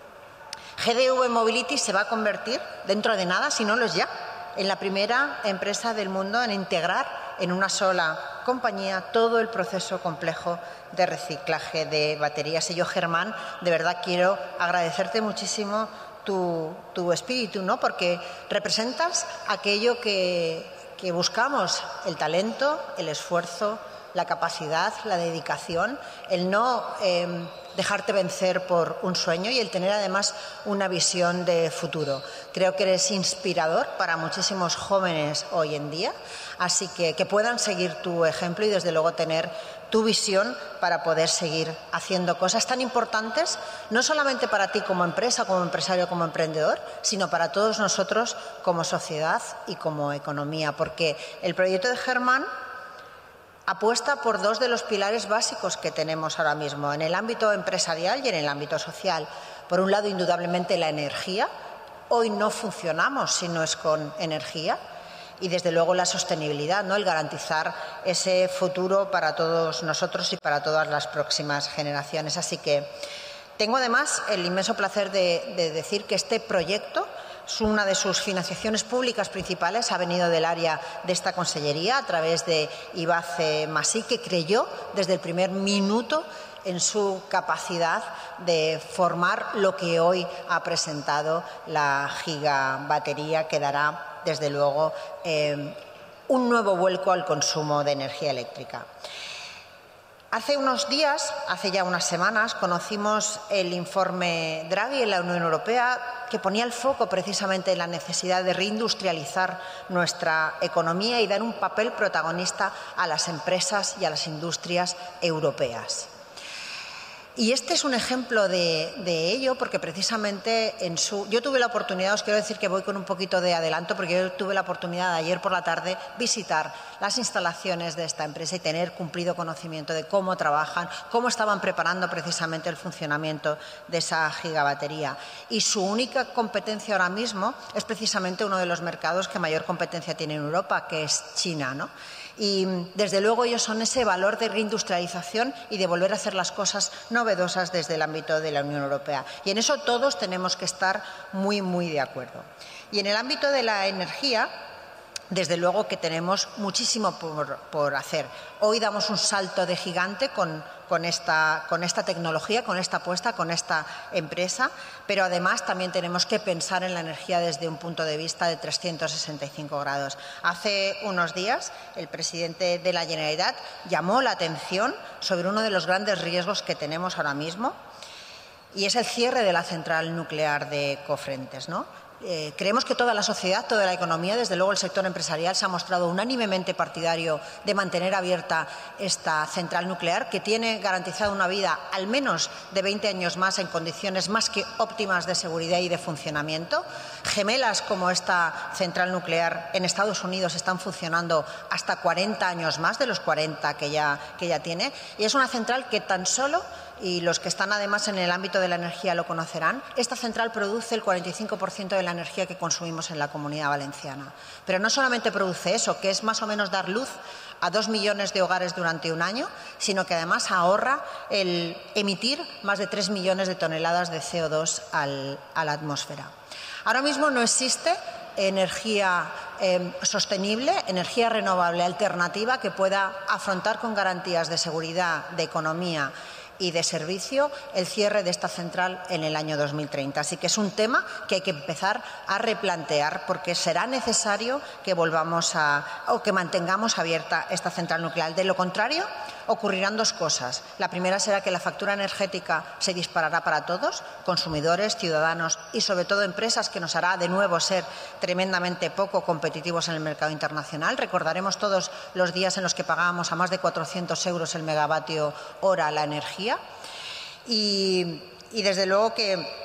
G D V Mobility se va a convertir dentro de nada, si no lo es ya, en la primera empresa del mundo en integrar en una sola compañía todo el proceso complejo de reciclaje de baterías. Y yo, Germán, de verdad quiero agradecerte muchísimo tu, tu espíritu, ¿no? Porque representas aquello que, que buscamos, el talento, el esfuerzo, la capacidad, la dedicación, el no eh, dejarte vencer por un sueño y el tener además una visión de futuro. Creo que eres inspirador para muchísimos jóvenes hoy en día, así que que puedan seguir tu ejemplo y desde luego tener tu visión para poder seguir haciendo cosas tan importantes, no solamente para ti como empresa, como empresario, como emprendedor, sino para todos nosotros como sociedad y como economía, porque el proyecto de Germán apuesta por dos de los pilares básicos que tenemos ahora mismo en el ámbito empresarial y en el ámbito social. Por un lado, indudablemente, la energía. Hoy no funcionamos si no es con energía. Y, desde luego, la sostenibilidad, ¿no? El garantizar ese futuro para todos nosotros y para todas las próximas generaciones. Así que tengo, además, el inmenso placer de, de decir que este proyecto, una de sus financiaciones públicas principales ha venido del área de esta consellería a través de Ibace Masí, que creyó desde el primer minuto en su capacidad de formar lo que hoy ha presentado la gigabatería, que dará, desde luego, eh, un nuevo vuelco al consumo de energía eléctrica. Hace unos días, hace ya unas semanas, conocimos el informe Draghi en la Unión Europea que ponía el foco precisamente en la necesidad de reindustrializar nuestra economía y dar un papel protagonista a las empresas y a las industrias europeas. Y este es un ejemplo de, de ello, porque precisamente en su... Yo tuve la oportunidad, os quiero decir que voy con un poquito de adelanto, porque yo tuve la oportunidad de ayer por la tarde visitar las instalaciones de esta empresa y tener cumplido conocimiento de cómo trabajan, cómo estaban preparando precisamente el funcionamiento de esa gigabatería. Y su única competencia ahora mismo es precisamente uno de los mercados que mayor competencia tiene en Europa, que es China, ¿no? Y, desde luego, ellos son ese valor de reindustrialización y de volver a hacer las cosas novedosas desde el ámbito de la Unión Europea. Y en eso todos tenemos que estar muy, muy de acuerdo. Y en el ámbito de la energía, desde luego que tenemos muchísimo por, por hacer. Hoy damos un salto de gigante con, con, esta, con esta tecnología, con esta apuesta, con esta empresa, pero además también tenemos que pensar en la energía desde un punto de vista de trescientos sesenta y cinco grados. Hace unos días el presidente de la Generalitat llamó la atención sobre uno de los grandes riesgos que tenemos ahora mismo y es el cierre de la central nuclear de Cofrentes, ¿no? Eh, creemos que toda la sociedad, toda la economía, desde luego el sector empresarial, se ha mostrado unánimemente partidario de mantener abierta esta central nuclear, que tiene garantizada una vida al menos de veinte años más en condiciones más que óptimas de seguridad y de funcionamiento. Gemelas como esta central nuclear en Estados Unidos están funcionando hasta cuarenta años más de los cuarenta que ya, que ya tiene, y es una central que tan solo, y los que están además en el ámbito de la energía lo conocerán, esta central produce el cuarenta y cinco por ciento de la energía que consumimos en la Comunidad Valenciana. Pero no solamente produce eso, que es más o menos dar luz a dos millones de hogares durante un año, sino que además ahorra el emitir más de tres millones de toneladas de C O dos al, a la atmósfera. Ahora mismo no existe energía eh, sostenible, energía renovable alternativa que pueda afrontar con garantías de seguridad, de economía y de servicio el cierre de esta central en el año dos mil treinta. Así que es un tema que hay que empezar a replantear, porque será necesario que volvamos a o que mantengamos abierta esta central nuclear. De lo contrario, ocurrirán dos cosas. La primera será que la factura energética se disparará para todos, consumidores, ciudadanos y sobre todo empresas, que nos hará de nuevo ser tremendamente poco competitivos en el mercado internacional. Recordaremos todos los días en los que pagábamos a más de cuatrocientos euros el megavatio hora la energía. Y, y desde luego que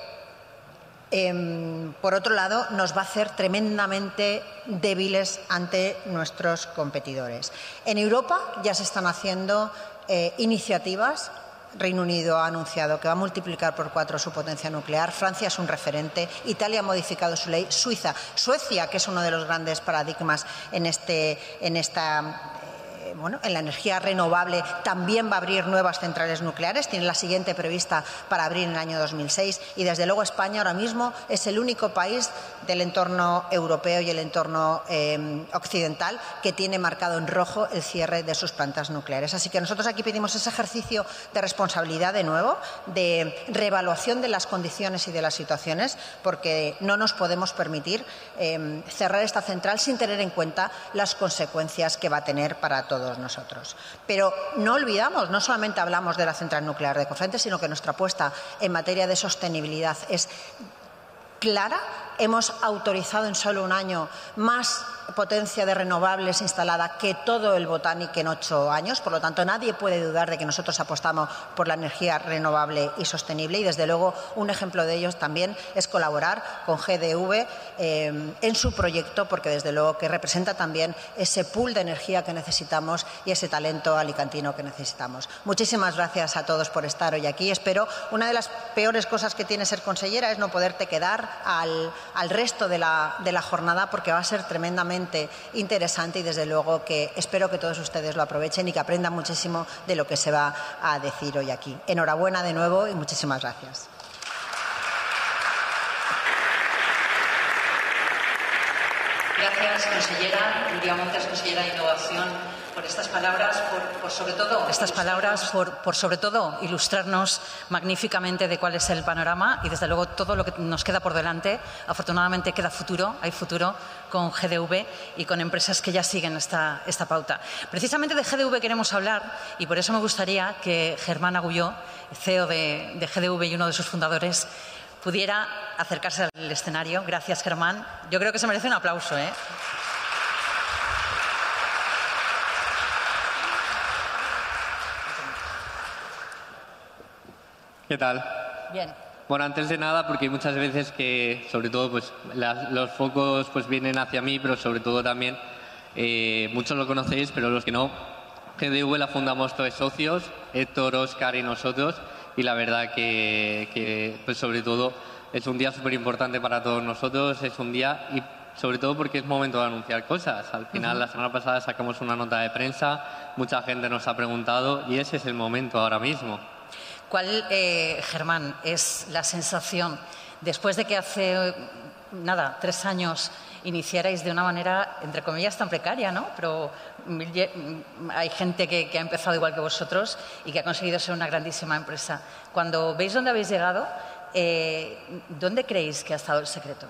Eh, por otro lado, nos va a hacer tremendamente débiles ante nuestros competidores. En Europa ya se están haciendo eh, iniciativas. Reino Unido ha anunciado que va a multiplicar por cuatro su potencia nuclear. Francia es un referente. Italia ha modificado su ley. Suiza, Suecia, que es uno de los grandes paradigmas en, este, en esta... Bueno, en la energía renovable, también va a abrir nuevas centrales nucleares, tiene la siguiente prevista para abrir en el año dos mil seis y desde luego España ahora mismo es el único país del entorno europeo y el entorno eh, occidental que tiene marcado en rojo el cierre de sus plantas nucleares. Así que nosotros aquí pedimos ese ejercicio de responsabilidad de nuevo, de reevaluación de las condiciones y de las situaciones, porque no nos podemos permitir eh, cerrar esta central sin tener en cuenta las consecuencias que va a tener para todos nosotros. Pero no olvidamos, no solamente hablamos de la central nuclear de Cofrentes, sino que nuestra apuesta en materia de sostenibilidad es clara. Hemos autorizado en solo un año más potencia de renovables instalada que todo el Botánico en ocho años. Por lo tanto, nadie puede dudar de que nosotros apostamos por la energía renovable y sostenible. Y, desde luego, un ejemplo de ello también es colaborar con G D V eh, en su proyecto, porque, desde luego, que representa también ese pool de energía que necesitamos y ese talento alicantino que necesitamos. Muchísimas gracias a todos por estar hoy aquí. Espero, una de las peores cosas que tiene ser consellera es no poderte quedar al, al resto de la, de la jornada, porque va a ser tremendamente interesante y desde luego que espero que todos ustedes lo aprovechen y que aprendan muchísimo de lo que se va a decir hoy aquí. Enhorabuena de nuevo y muchísimas gracias. Gracias, consellera Nuria Montes, consellera de Innovación, por estas palabras, por, por sobre todo estas palabras, por, por sobre todo ilustrarnos magníficamente de cuál es el panorama y, desde luego, todo lo que nos queda por delante. Afortunadamente queda futuro, hay futuro con G D V y con empresas que ya siguen esta, esta pauta. Precisamente de G D V queremos hablar y por eso me gustaría que Germán Agulló, C E O de, de G D V y uno de sus fundadores, pudiera acercarse al escenario. Gracias, Germán. Yo creo que se merece un aplauso, ¿eh? ¿Qué tal? Bien. Bueno, antes de nada, porque hay muchas veces que, sobre todo, pues las, los focos pues vienen hacia mí, pero sobre todo también, eh, muchos lo conocéis, pero los que no, G D V la fundamos todos socios, Héctor, Óscar y nosotros, y la verdad que, que pues sobre todo, es un día súper importante para todos nosotros, es un día, y sobre todo porque es momento de anunciar cosas. Al final, uh-huh. la semana pasada sacamos una nota de prensa, mucha gente nos ha preguntado y ese es el momento ahora mismo. ¿Cuál, eh, Germán, es la sensación después de que hace, nada, tres años iniciarais de una manera, entre comillas, tan precaria, ¿no? Pero hay gente que, que ha empezado igual que vosotros y que ha conseguido ser una grandísima empresa. Cuando veis dónde habéis llegado, eh, ¿dónde creéis que ha estado el secreto?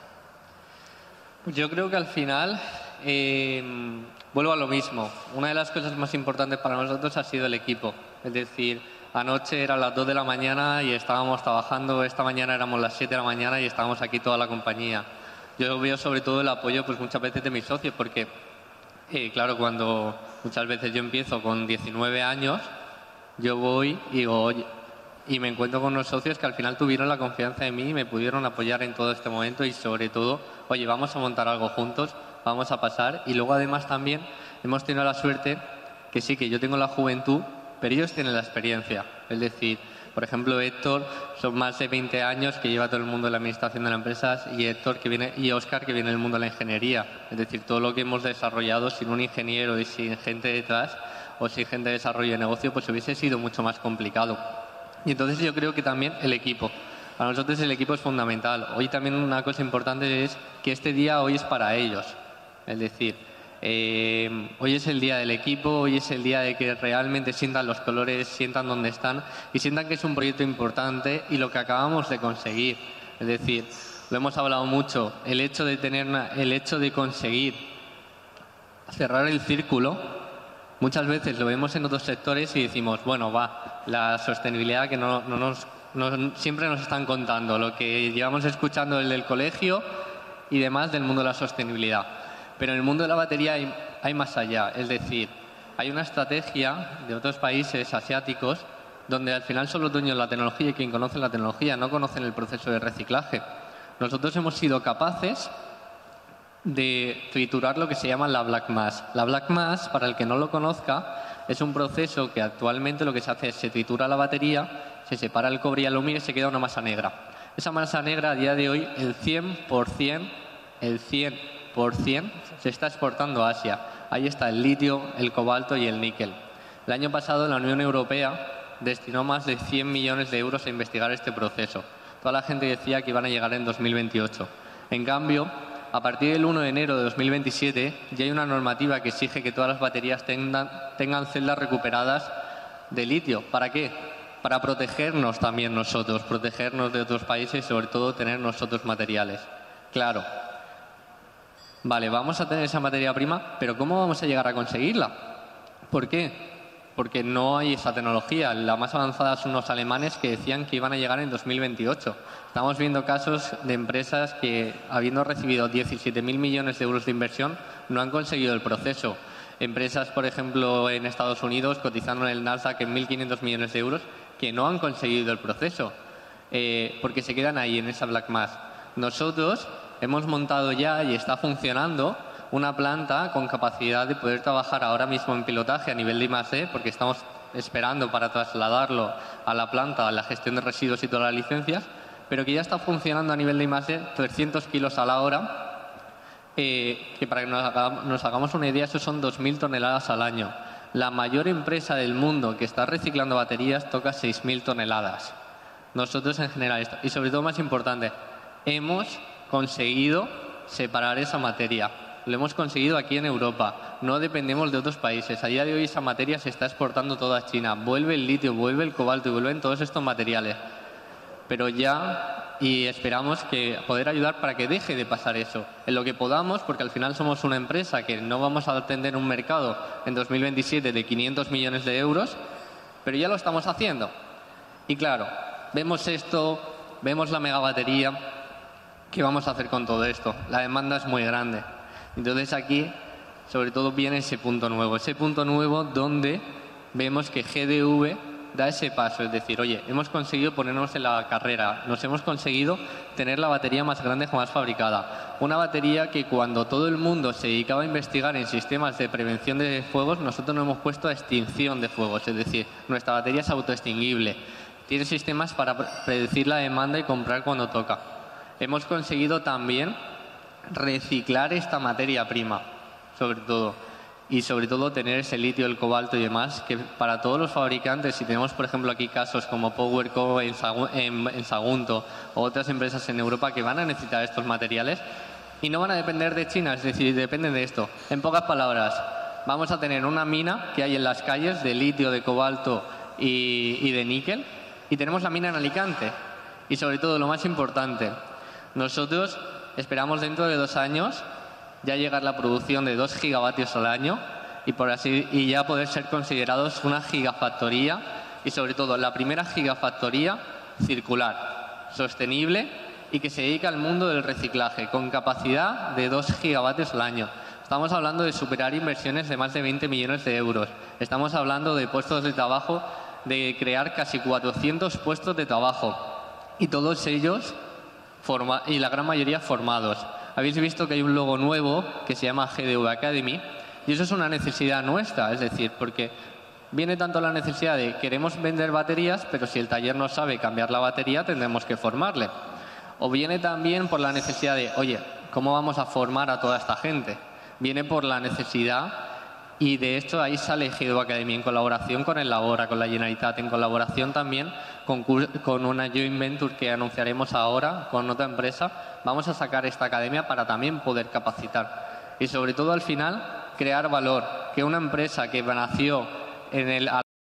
Yo creo que al final, eh, vuelvo a lo mismo. Una de las cosas más importantes para nosotros ha sido el equipo. Es decir, anoche eran las dos de la mañana y estábamos trabajando, esta mañana éramos las siete de la mañana y estábamos aquí toda la compañía. Yo veo sobre todo el apoyo pues muchas veces de mis socios, porque eh, claro, cuando muchas veces yo empiezo con diecinueve años, yo voy y digo, oye, y me encuentro con unos socios que al final tuvieron la confianza en mí y me pudieron apoyar en todo este momento y sobre todo, oye, vamos a montar algo juntos, vamos a pasar. Y luego además también hemos tenido la suerte que sí, que yo tengo la juventud, pero ellos tienen la experiencia. Es decir, por ejemplo, Héctor, son más de veinte años que lleva todo el mundo de la administración de las empresas y Héctor que viene, y Óscar que viene del mundo de la ingeniería. Es decir, todo lo que hemos desarrollado sin un ingeniero y sin gente detrás o sin gente de desarrollo de negocio, pues hubiese sido mucho más complicado. Y entonces yo creo que también el equipo. Para nosotros el equipo es fundamental. Hoy también una cosa importante es que este día hoy es para ellos. Es decir, Eh, hoy es el día del equipo, hoy es el día de que realmente sientan los colores, sientan dónde están y sientan que es un proyecto importante y lo que acabamos de conseguir. Es decir, lo hemos hablado mucho, el hecho de, tener, el hecho de conseguir cerrar el círculo, muchas veces lo vemos en otros sectores y decimos, bueno, va, la sostenibilidad que no, no nos, no, siempre nos están contando, lo que llevamos escuchando desde el colegio y demás del mundo de la sostenibilidad. Pero en el mundo de la batería hay, hay más allá, es decir, hay una estrategia de otros países asiáticos donde al final son los dueños de la tecnología y quien conoce la tecnología no conocen el proceso de reciclaje. Nosotros hemos sido capaces de triturar lo que se llama la black mass. La black mass, para el que no lo conozca, es un proceso que actualmente lo que se hace es se tritura la batería, se separa el cobre y el aluminio y se queda una masa negra. Esa masa negra a día de hoy, el cien por cien, el cien por cien se está exportando a Asia. Ahí está el litio, el cobalto y el níquel. El año pasado la Unión Europea destinó más de cien millones de euros a investigar este proceso. Toda la gente decía que iban a llegar en dos mil veintiocho. En cambio, a partir del uno de enero de dos mil veintisiete ya hay una normativa que exige que todas las baterías tengan, tengan celdas recuperadas de litio. ¿Para qué? Para protegernos también nosotros, protegernos de otros países y sobre todo tener nosotros materiales. Claro. Vale, vamos a tener esa materia prima, pero ¿cómo vamos a llegar a conseguirla? ¿Por qué? Porque no hay esa tecnología. La más avanzada son los alemanes que decían que iban a llegar en dos mil veintiocho. Estamos viendo casos de empresas que, habiendo recibido diecisiete mil millones de euros de inversión, no han conseguido el proceso. Empresas, por ejemplo, en Estados Unidos, cotizando en el Nasdaq en mil quinientos millones de euros, que no han conseguido el proceso, eh, porque se quedan ahí, en esa black mass. Nosotros hemos montado ya y está funcionando una planta con capacidad de poder trabajar ahora mismo en pilotaje a nivel de I más D, porque estamos esperando para trasladarlo a la planta, a la gestión de residuos y todas las licencias, pero que ya está funcionando a nivel de I más D, trescientos kilos a la hora, eh, que para que nos hagamos, nos hagamos una idea, eso son dos mil toneladas al año. La mayor empresa del mundo que está reciclando baterías toca seis mil toneladas. Nosotros en general, esto, y sobre todo más importante, hemos conseguido separar esa materia. Lo hemos conseguido aquí en Europa. No dependemos de otros países. A día de hoy esa materia se está exportando toda a China. Vuelve el litio, vuelve el cobalto y vuelven todos estos materiales. Pero ya, y esperamos que poder ayudar para que deje de pasar eso. En lo que podamos, porque al final somos una empresa que no vamos a atender un mercado en dos mil veintisiete de quinientos millones de euros, pero ya lo estamos haciendo. Y claro, vemos esto, vemos la megabatería. ¿Qué vamos a hacer con todo esto? La demanda es muy grande. Entonces aquí, sobre todo, viene ese punto nuevo. Ese punto nuevo donde vemos que G D V da ese paso. Es decir, oye, hemos conseguido ponernos en la carrera. Nos hemos conseguido tener la batería más grande jamás fabricada. Una batería que cuando todo el mundo se dedicaba a investigar en sistemas de prevención de fuegos, nosotros nos hemos puesto a extinción de fuegos. Es decir, nuestra batería es autoextinguible. Tiene sistemas para predecir la demanda y comprar cuando toca. Hemos conseguido también reciclar esta materia prima, sobre todo, y sobre todo tener ese litio, el cobalto y demás, que para todos los fabricantes, si tenemos por ejemplo aquí casos como PowerCo en, en, en Sagunto o otras empresas en Europa que van a necesitar estos materiales y no van a depender de China, es decir, dependen de esto. En pocas palabras, vamos a tener una mina que hay en las calles de litio, de cobalto y, y de níquel, y tenemos la mina en Alicante. Y sobre todo, lo más importante, nosotros esperamos dentro de dos años ya llegar a la producción de dos gigavatios al año y, por así, y ya poder ser considerados una gigafactoría y sobre todo la primera gigafactoría circular, sostenible y que se dedica al mundo del reciclaje con capacidad de dos gigavatios al año. Estamos hablando de superar inversiones de más de veinte millones de euros. Estamos hablando de puestos de trabajo, de crear casi cuatrocientos puestos de trabajo y todos ellos Forma, y la gran mayoría formados. Habéis visto que hay un logo nuevo que se llama G D V Academy y eso es una necesidad nuestra, es decir, porque viene tanto la necesidad de queremos vender baterías, pero si el taller no sabe cambiar la batería tendremos que formarle. O viene también por la necesidad de, oye, ¿cómo vamos a formar a toda esta gente? Viene por la necesidad y de hecho ahí sale G D V Academy en colaboración con el Labora, con la Generalitat, en colaboración también con, con una joint venture que anunciaremos ahora con otra empresa. Vamos a sacar esta academia para también poder capacitar y sobre todo al final crear valor, que una empresa que nació en el...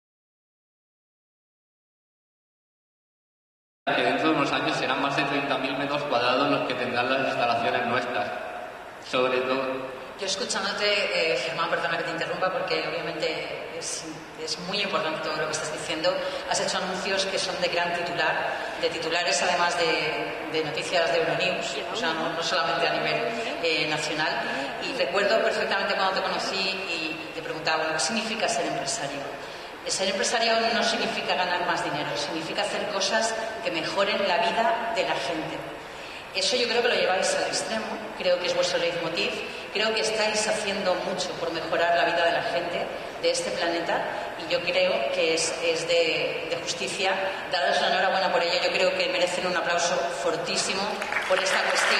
que dentro de unos años serán más de treinta mil metros cuadrados los que tendrán las instalaciones nuestras, sobre todo. Yo escuchándote, eh, Germán, perdona que te interrumpa porque obviamente es, es muy importante todo lo que estás diciendo. Has hecho anuncios que son de gran titular, de titulares además de, de noticias de Euronews, o sea, no, no solamente a nivel eh, nacional. Y recuerdo perfectamente cuando te conocí y te preguntaba, bueno, ¿qué significa ser empresario? Ser empresario no significa ganar más dinero, significa hacer cosas que mejoren la vida de la gente. Eso yo creo que lo lleváis al extremo, creo que es vuestro leitmotiv, creo que estáis haciendo mucho por mejorar la vida de la gente de este planeta y yo creo que es, es de, de justicia daros la enhorabuena por ello. Yo creo que merecen un aplauso fortísimo por esta cuestión.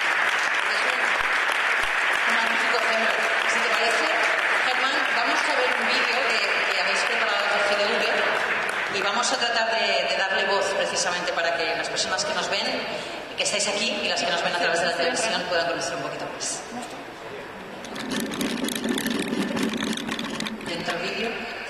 Es un magnífico ejemplo. Si te parece, Germán, vamos a ver un vídeo que, que habéis preparado de G D V y vamos a tratar de, de darle voz precisamente para que las personas que nos ven, que estáis aquí y las que nos ven a través de la televisión puedan conocer un poquito más. Dentro del vídeo.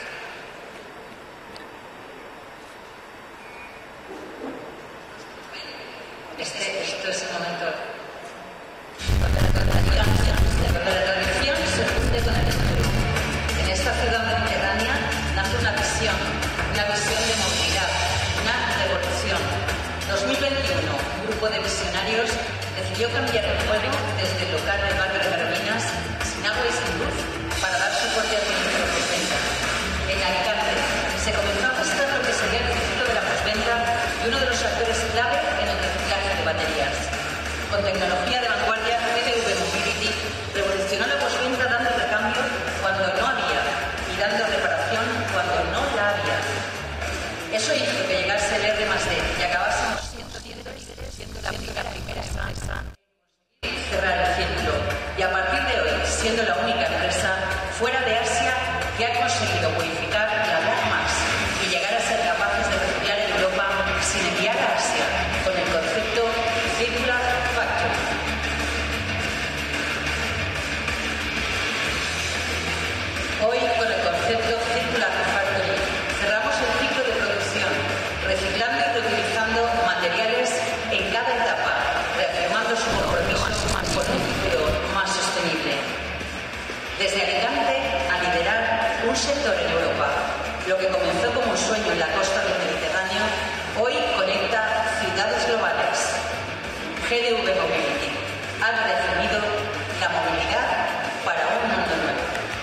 Este, esto es el momento donde la tradición, donde la tradición se funde con el estudio. En esta ciudad mediterránea nace una visión, una visión de movilidad, una revolución. dos mil veintiuno, un grupo de visionarios decidió cambiar el juego desde el local del barrio de Carolinas, sin agua y sin luz, para dar soporte al comercio de postventa. En Alicante se comenzó a gestar lo que sería el ciclo de la postventa y uno de los actores clave en el reciclaje de baterías. Con tecnología de vanguardia, G D V Mobility revolucionó la postventa dando recambio cuando no había y dando reparación cuando no la había. Eso hizo que llegase el R más D y acabásemos siendo la única primera empresa cerrar el círculo y a partir de hoy siendo la única empresa fuera de Asia que ha conseguido purificar la Black Mass y llegar a ser capaces de reciclar en Europa sin enviar a Asia con el concepto Circular Factory. Hoy con el concepto Circular Factory cerramos el ciclo de producción, reciclando y reutilizando materiales en cada etapa, reafirmando su compromiso por un futuro más sostenible. Desde Alicante a liderar un sector en Europa, lo que comenzó como un sueño en la costa del Mediterráneo, hoy conecta ciudades globales. G D V Mobility ha redefinido la movilidad para un mundo nuevo.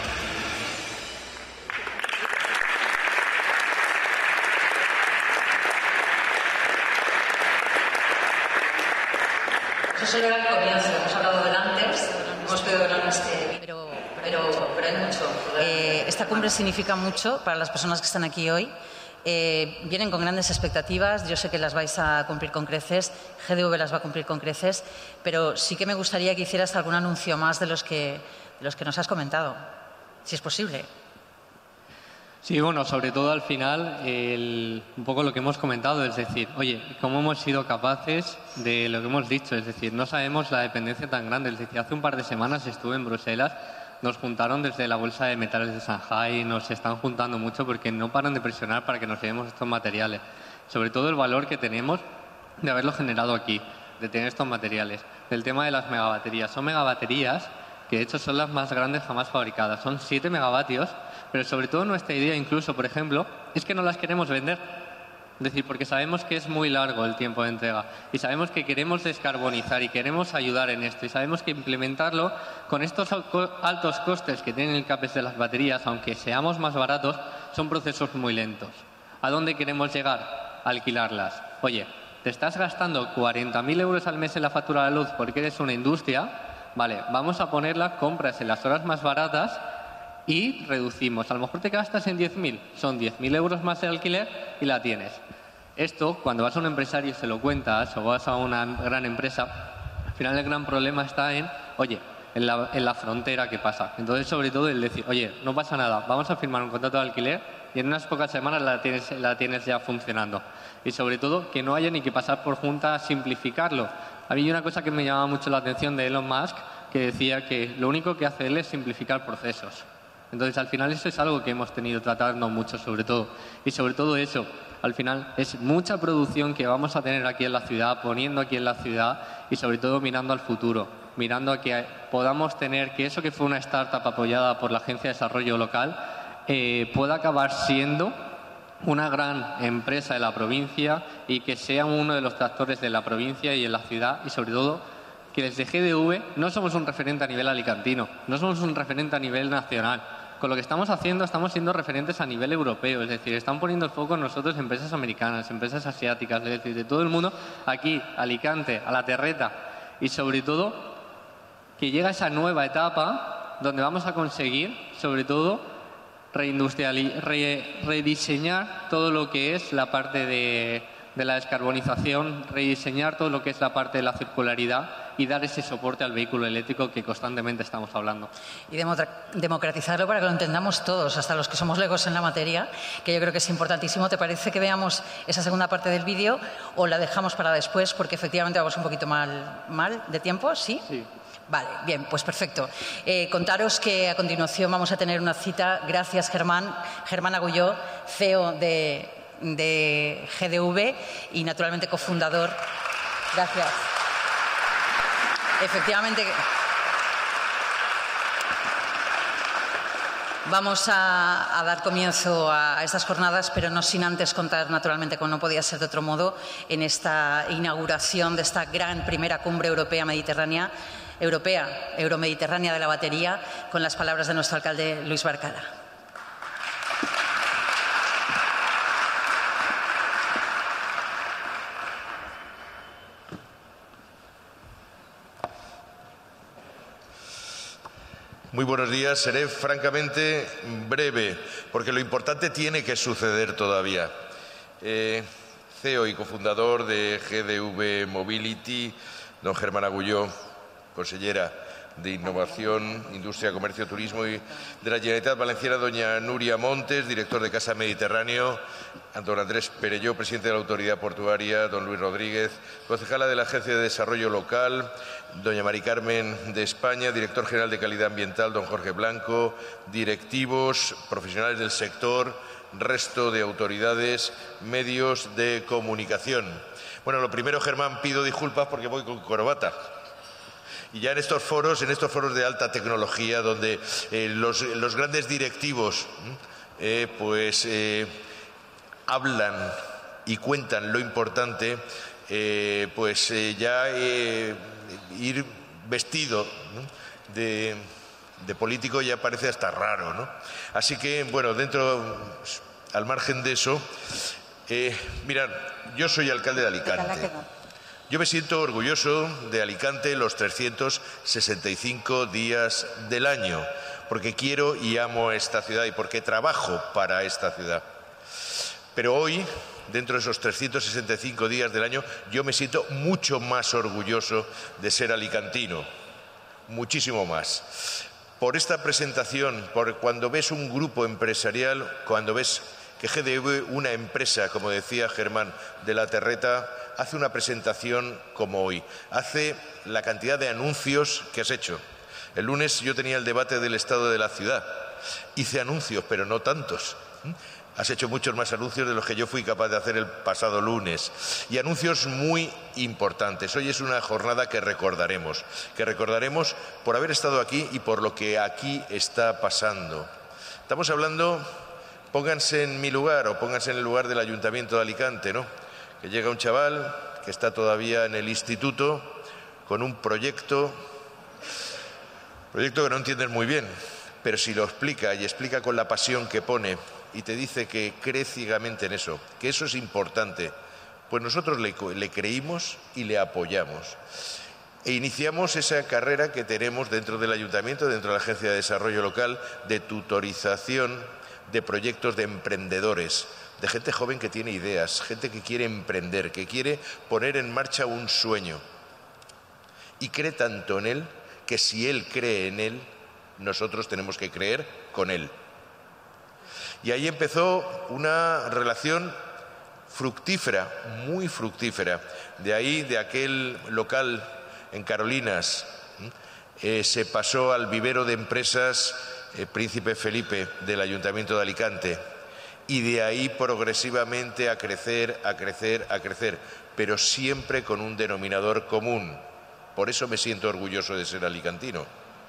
Eso era el comienzo, hemos hablado del antes, hemos pedido el antes que... Pero, pero, pero hay mucho. Eh, esta cumbre significa mucho para las personas que están aquí hoy. Eh, vienen con grandes expectativas, yo sé que las vais a cumplir con creces, G D V las va a cumplir con creces, pero sí que me gustaría que hicieras algún anuncio más de los que, de los que nos has comentado, si es posible. Sí, bueno, sobre todo al final, el, un poco lo que hemos comentado, es decir, oye, ¿cómo hemos sido capaces de lo que hemos dicho? Es decir, no sabemos la dependencia tan grande. Es decir, hace un par de semanas estuve en Bruselas, nos juntaron desde la Bolsa de Metales de Shanghái, nos están juntando mucho porque no paran de presionar para que nos llevemos estos materiales. Sobre todo el valor que tenemos de haberlo generado aquí, de tener estos materiales. Del tema de las megabaterías. Son megabaterías que de hecho son las más grandes jamás fabricadas. Son siete megavatios, pero sobre todo nuestra idea incluso, por ejemplo, es que no las queremos vender. Es decir, porque sabemos que es muy largo el tiempo de entrega y sabemos que queremos descarbonizar y queremos ayudar en esto y sabemos que implementarlo con estos altos costes que tienen el CAPEX de las baterías, aunque seamos más baratos, son procesos muy lentos. ¿A dónde queremos llegar? A alquilarlas. Oye, te estás gastando cuarenta mil euros al mes en la factura de la luz porque eres una industria, vale, vamos a ponerla, compras en las horas más baratas y reducimos. A lo mejor te gastas en diez mil, son diez mil euros más de alquiler y la tienes. Esto, cuando vas a un empresario y se lo cuentas o vas a una gran empresa, al final el gran problema está en, oye, en la, en la frontera que pasa. Entonces, sobre todo, el decir, oye, no pasa nada, vamos a firmar un contrato de alquiler y en unas pocas semanas la tienes, la tienes ya funcionando. Y sobre todo, que no haya ni que pasar por junta a simplificarlo. A mí hay una cosa que me llama mucho la atención de Elon Musk, que decía que lo único que hace él es simplificar procesos. Entonces, al final, eso es algo que hemos tenido tratando mucho, sobre todo. Y sobre todo eso, al final, es mucha producción que vamos a tener aquí en la ciudad, poniendo aquí en la ciudad y, sobre todo, mirando al futuro, mirando a que podamos tener que eso que fue una startup apoyada por la Agencia de Desarrollo Local eh, pueda acabar siendo una gran empresa de la provincia y que sea uno de los tractores de la provincia y en la ciudad y, sobre todo, que desde G D V no somos un referente a nivel alicantino, no somos un referente a nivel nacional. Con lo que estamos haciendo, estamos siendo referentes a nivel europeo, es decir, están poniendo el foco en nosotros empresas americanas, empresas asiáticas, es decir, de todo el mundo, aquí, Alicante, a la terreta, y sobre todo, que llega esa nueva etapa donde vamos a conseguir, sobre todo, reindustrializar, re, rediseñar todo lo que es la parte de, de la descarbonización, rediseñar todo lo que es la parte de la circularidad y dar ese soporte al vehículo eléctrico que constantemente estamos hablando. Y democratizarlo para que lo entendamos todos, hasta los que somos legos en la materia, que yo creo que es importantísimo. ¿Te parece que veamos esa segunda parte del vídeo o la dejamos para después? Porque efectivamente vamos un poquito mal, mal de tiempo, ¿sí? Sí. Vale, bien, pues perfecto. Eh, contaros que a continuación vamos a tener una cita, gracias Germán, Germán Agulló, C E O de, de G D V y naturalmente cofundador. Gracias. Efectivamente, vamos a, a dar comienzo a, a estas jornadas, pero no sin antes contar, naturalmente, como no podía ser de otro modo, en esta inauguración de esta gran primera cumbre europea mediterránea, europea, euromediterránea de la batería, con las palabras de nuestro alcalde Luis Barcala. Muy buenos días. Seré francamente breve, porque lo importante tiene que suceder todavía. Eh, C E O y cofundador de G D V Mobility, don Germán Agulló, consellera de Innovación, Industria, Comercio, Turismo y de la Generalitat Valenciana, doña Núria Montes, director de Casa Mediterráneo, don Andrés Perelló, presidente de la Autoridad Portuaria, don Luis Rodríguez, concejala de la Agencia de Desarrollo Local, doña Mari Carmen de España, director general de Calidad Ambiental, don Jorge Blanco, directivos, profesionales del sector, resto de autoridades, medios de comunicación. Bueno, lo primero, Germán, pido disculpas porque voy con corbata. Y ya en estos foros, en estos foros de alta tecnología, donde eh, los, los grandes directivos eh, pues eh, hablan y cuentan lo importante, eh, pues eh, ya eh, ir vestido ¿no? de, de político ya parece hasta raro, ¿no? Así que, bueno, dentro, al margen de eso, eh, mirad, yo soy alcalde de Alicante. Yo me siento orgulloso de Alicante los trescientos sesenta y cinco días del año, porque quiero y amo esta ciudad y porque trabajo para esta ciudad. Pero hoy, dentro de esos trescientos sesenta y cinco días del año, yo me siento mucho más orgulloso de ser alicantino, muchísimo más. Por esta presentación, por cuando ves un grupo empresarial, cuando ves que G D V, una empresa, como decía Germán, de la Terreta, hace una presentación como hoy, hace la cantidad de anuncios que has hecho. El lunes yo tenía el debate del estado de la ciudad. Hice anuncios, pero no tantos. Has hecho muchos más anuncios de los que yo fui capaz de hacer el pasado lunes. Y anuncios muy importantes. Hoy es una jornada que recordaremos, que recordaremos por haber estado aquí y por lo que aquí está pasando. Estamos hablando, pónganse en mi lugar o pónganse en el lugar del Ayuntamiento de Alicante, ¿no? Que llega un chaval que está todavía en el instituto con un proyecto, proyecto que no entiendes muy bien, pero si lo explica y explica con la pasión que pone y te dice que cree ciegamente en eso, que eso es importante, pues nosotros le, le creímos y le apoyamos. E iniciamos esa carrera que tenemos dentro del Ayuntamiento, dentro de la Agencia de Desarrollo Local, de tutorización de proyectos de emprendedores, de gente joven que tiene ideas, gente que quiere emprender, que quiere poner en marcha un sueño. Y cree tanto en él que si él cree en él, nosotros tenemos que creer con él. Y ahí empezó una relación fructífera, muy fructífera. De ahí, de aquel local en Carolinas, eh, se pasó al vivero de empresas eh, Príncipe Felipe del Ayuntamiento de Alicante, y de ahí progresivamente a crecer, a crecer, a crecer, pero siempre con un denominador común. Por eso me siento orgulloso de ser alicantino.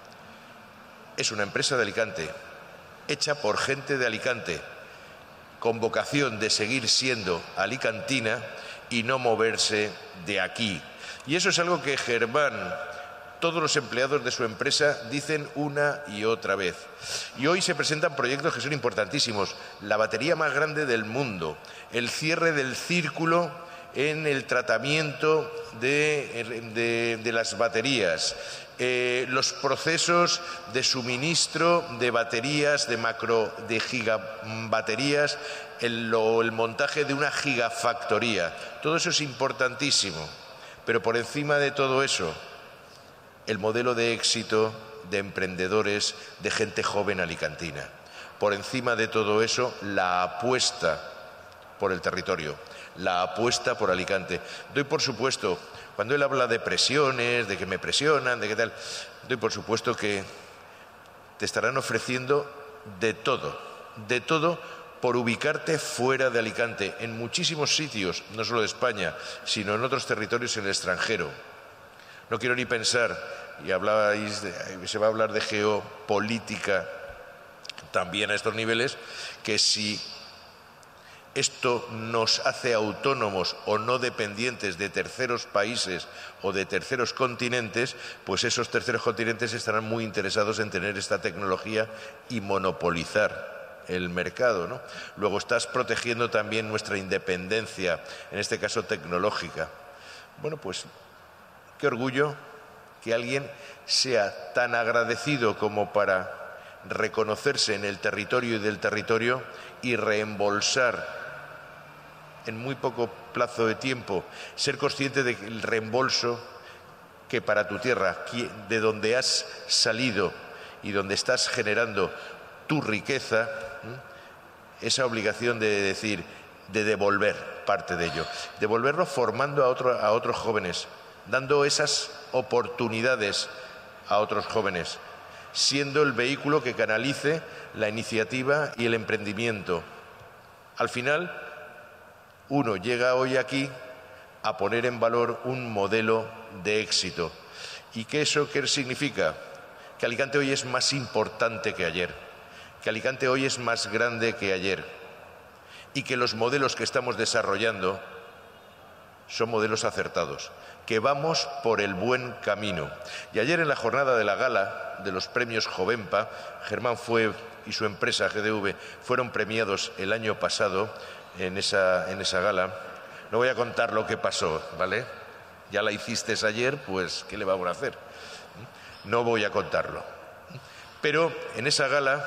Es una empresa de Alicante, hecha por gente de Alicante, con vocación de seguir siendo alicantina y no moverse de aquí. Y eso es algo que Germán, todos los empleados de su empresa dicen una y otra vez. Y hoy se presentan proyectos que son importantísimos. La batería más grande del mundo, el cierre del círculo en el tratamiento de, de, de las baterías, eh, los procesos de suministro de baterías, de macro, de gigabaterías, el, el montaje de una gigafactoría. Todo eso es importantísimo, pero por encima de todo eso, el modelo de éxito de emprendedores, de gente joven alicantina. Por encima de todo eso, la apuesta por el territorio, la apuesta por Alicante. Doy por supuesto, cuando él habla de presiones, de que me presionan, de qué tal, doy por supuesto que te estarán ofreciendo de todo, de todo por ubicarte fuera de Alicante, en muchísimos sitios, no solo de España, sino en otros territorios en el extranjero. No quiero ni pensar, y hablabais de, se va a hablar de geopolítica también a estos niveles, que si esto nos hace autónomos o no dependientes de terceros países o de terceros continentes, pues esos terceros continentes estarán muy interesados en tener esta tecnología y monopolizar el mercado, ¿no? Luego estás protegiendo también nuestra independencia, en este caso tecnológica. Bueno, pues qué orgullo que alguien sea tan agradecido como para reconocerse en el territorio y del territorio y reembolsar en muy poco plazo de tiempo, ser consciente del reembolso que para tu tierra, de donde has salido y donde estás generando tu riqueza, esa obligación de decir, de devolver parte de ello, devolverlo formando a, otro, a otros jóvenes, dando esas oportunidades a otros jóvenes, siendo el vehículo que canalice la iniciativa y el emprendimiento. Al final, uno llega hoy aquí a poner en valor un modelo de éxito. ¿Y qué eso qué significa? Que Alicante hoy es más importante que ayer, que Alicante hoy es más grande que ayer y que los modelos que estamos desarrollando son modelos acertados, que vamos por el buen camino. Y ayer en la jornada de la gala de los premios Jovenpa, Germán fue y su empresa G D V fueron premiados el año pasado en esa, en esa gala. No voy a contar lo que pasó, ¿vale? Ya la hiciste ayer, pues ¿qué le vamos a hacer? No voy a contarlo. Pero en esa gala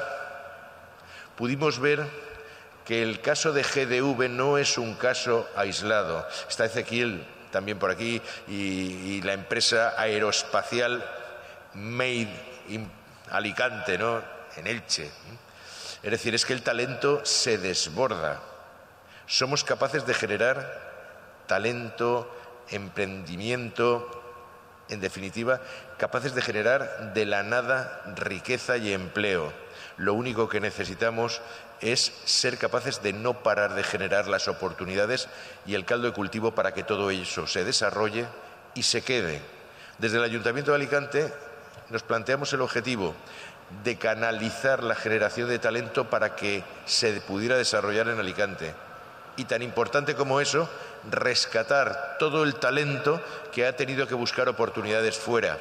pudimos ver que el caso de G D V no es un caso aislado. Está Ezequiel también por aquí y, y la empresa aeroespacial Made in Alicante, ¿no? En Elche. Es decir, es que el talento se desborda. Somos capaces de generar talento, emprendimiento, en definitiva, capaces de generar de la nada riqueza y empleo. Lo único que necesitamos es ser capaces de no parar de generar las oportunidades y el caldo de cultivo para que todo eso se desarrolle y se quede. Desde el Ayuntamiento de Alicante nos planteamos el objetivo de canalizar la generación de talento para que se pudiera desarrollar en Alicante. Y tan importante como eso, rescatar todo el talento que ha tenido que buscar oportunidades fuera.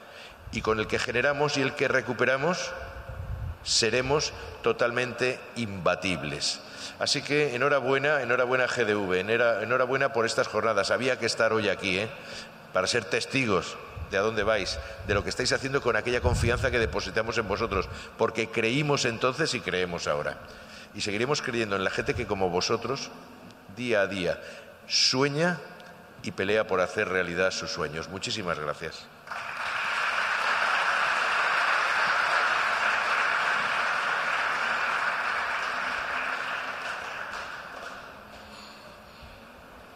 Y con el que generamos y el que recuperamos, seremos totalmente imbatibles. Así que enhorabuena, enhorabuena G D V, enhorabuena por estas jornadas. Había que estar hoy aquí, ¿eh? Para ser testigos de a dónde vais, de lo que estáis haciendo con aquella confianza que depositamos en vosotros, porque creímos entonces y creemos ahora. Y seguiremos creyendo en la gente que, como vosotros, día a día, sueña y pelea por hacer realidad sus sueños. Muchísimas gracias.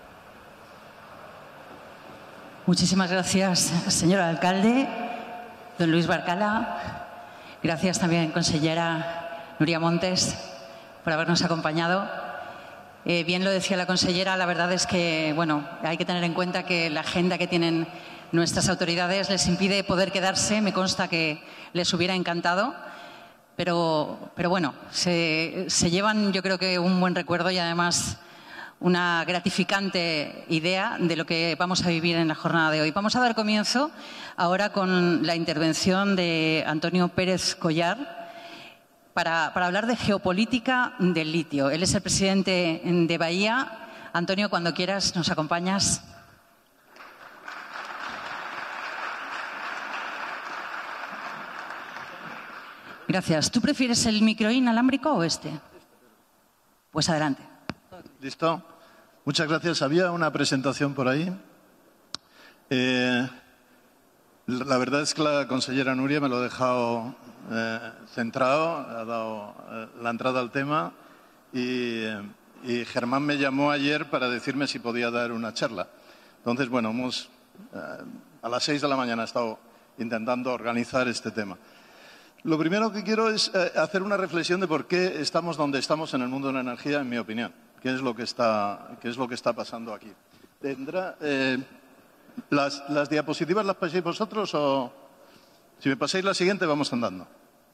Muchísimas gracias, señor alcalde. don Luis Barcala. Gracias también, consellera Nuria Montes, por habernos acompañado. Eh, bien lo decía la consellera, la verdad es que bueno, hay que tener en cuenta que la agenda que tienen nuestras autoridades les impide poder quedarse. Me consta que les hubiera encantado, pero, pero bueno, se, se llevan yo creo que un buen recuerdo y además una gratificante idea de lo que vamos a vivir en la jornada de hoy. Vamos a dar comienzo ahora con la intervención de Antonio Pérez Collar para, para hablar de geopolítica del litio. Él es el presidente de Bahía. Antonio, cuando quieras, nos acompañas. Gracias. ¿Tú prefieres el micro inalámbrico o este? Pues adelante. ¿Listo? Muchas gracias. Había una presentación por ahí. Eh, la verdad es que la consellera Nuria me lo ha dejado eh, centrado, ha dado eh, la entrada al tema y, eh, y Germán me llamó ayer para decirme si podía dar una charla. Entonces, bueno, hemos, eh, a las seis de la mañana he estado intentando organizar este tema. Lo primero que quiero es eh, hacer una reflexión de por qué estamos donde estamos en el mundo de la energía, en mi opinión. ¿Qué es lo que está, qué es lo que está pasando aquí? ¿Tendrá, eh, las, ¿Las diapositivas las pasáis vosotros o...? Si me pasáis la siguiente, vamos andando.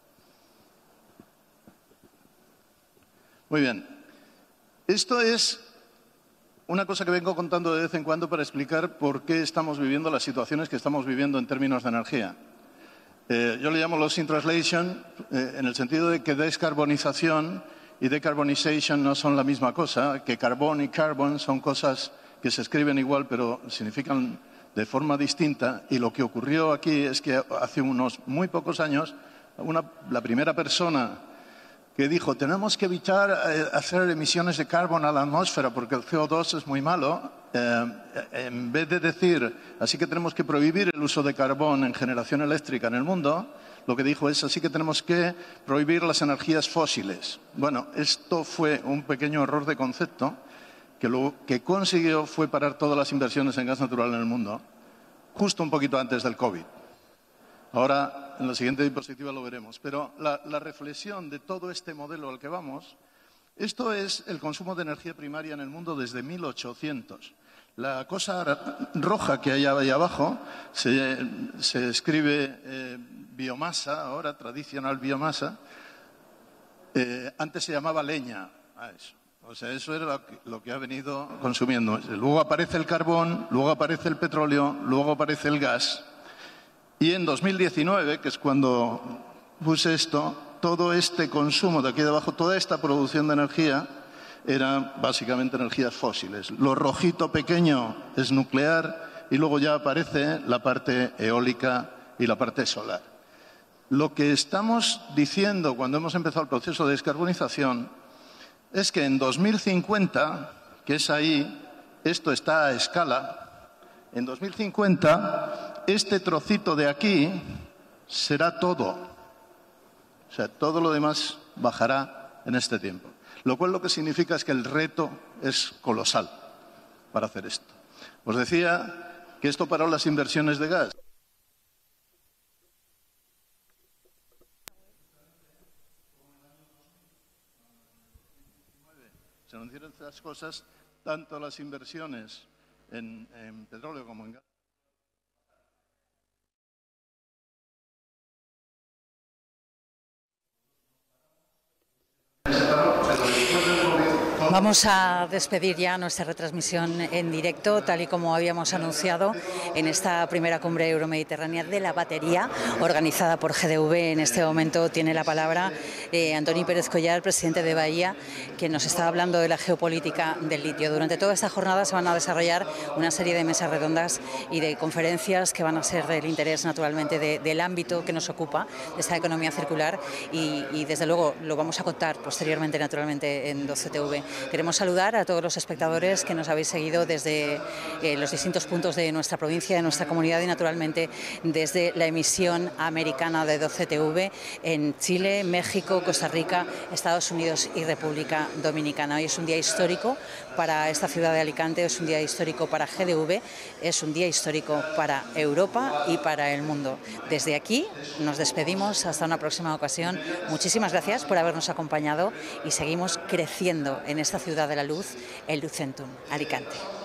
Muy bien. Esto es una cosa que vengo contando de vez en cuando para explicar por qué estamos viviendo las situaciones que estamos viviendo en términos de energía. Eh, yo le llamo lost in translation, eh, en el sentido de que descarbonización y decarbonization no son la misma cosa, que carbón y carbon son cosas que se escriben igual pero significan de forma distinta, y lo que ocurrió aquí es que hace unos muy pocos años una, la primera persona que dijo tenemos que evitar eh, hacer emisiones de carbón a la atmósfera porque el C O dos es muy malo, eh, en vez de decir así que tenemos que prohibir el uso de carbón en generación eléctrica en el mundo, lo que dijo es así que tenemos que prohibir las energías fósiles. Bueno, esto fue un pequeño error de concepto que lo que consiguió fue parar todas las inversiones en gas natural en el mundo, justo un poquito antes del COVID. Ahora, en la siguiente diapositiva lo veremos. Pero la, la reflexión de todo este modelo al que vamos, esto es el consumo de energía primaria en el mundo desde mil ochocientos. La cosa roja que hay ahí abajo se, se escribe eh, biomasa, ahora tradicional biomasa. Eh, antes se llamaba leña a eso. O sea, eso era lo que, lo que ha venido consumiendo. Luego aparece el carbón, luego aparece el petróleo, luego aparece el gas. Y en dos mil diecinueve, que es cuando puse esto, todo este consumo de aquí de abajo, toda esta producción de energía, era básicamente energías fósiles. Lo rojito pequeño es nuclear y luego ya aparece la parte eólica y la parte solar. Lo que estamos diciendo cuando hemos empezado el proceso de descarbonización es que en dos mil cincuenta, que es ahí, esto está a escala, en dos mil cincuenta este trocito de aquí será todo. O sea, todo lo demás bajará en este tiempo. Lo cual lo que significa es que el reto es colosal para hacer esto. Os decía que esto paró las inversiones de gas. Se anunciaron estas cosas, tanto las inversiones en, en petróleo como en gas. Vamos a despedir ya nuestra retransmisión en directo, tal y como habíamos anunciado en esta primera cumbre euromediterránea de la batería, organizada por G D V. En este momento tiene la palabra eh, Antonio Pérez Collar, presidente de Bahía, que nos está hablando de la geopolítica del litio. Durante toda esta jornada se van a desarrollar una serie de mesas redondas y de conferencias que van a ser del interés, naturalmente, de, del ámbito que nos ocupa, de esta economía circular, y, y desde luego lo vamos a contar posteriormente, naturalmente, en doce T V. Queremos saludar a todos los espectadores que nos habéis seguido desde eh, los distintos puntos de nuestra provincia, de nuestra comunidad y naturalmente desde la emisión americana de doce T V en Chile, México, Costa Rica, Estados Unidos y República Dominicana. Hoy es un día histórico para esta ciudad de Alicante, es un día histórico para G D V, es un día histórico para Europa y para el mundo. Desde aquí nos despedimos hasta una próxima ocasión. Muchísimas gracias por habernos acompañado y seguimos creciendo en esta ciudad de la luz, el Lucentum, Alicante.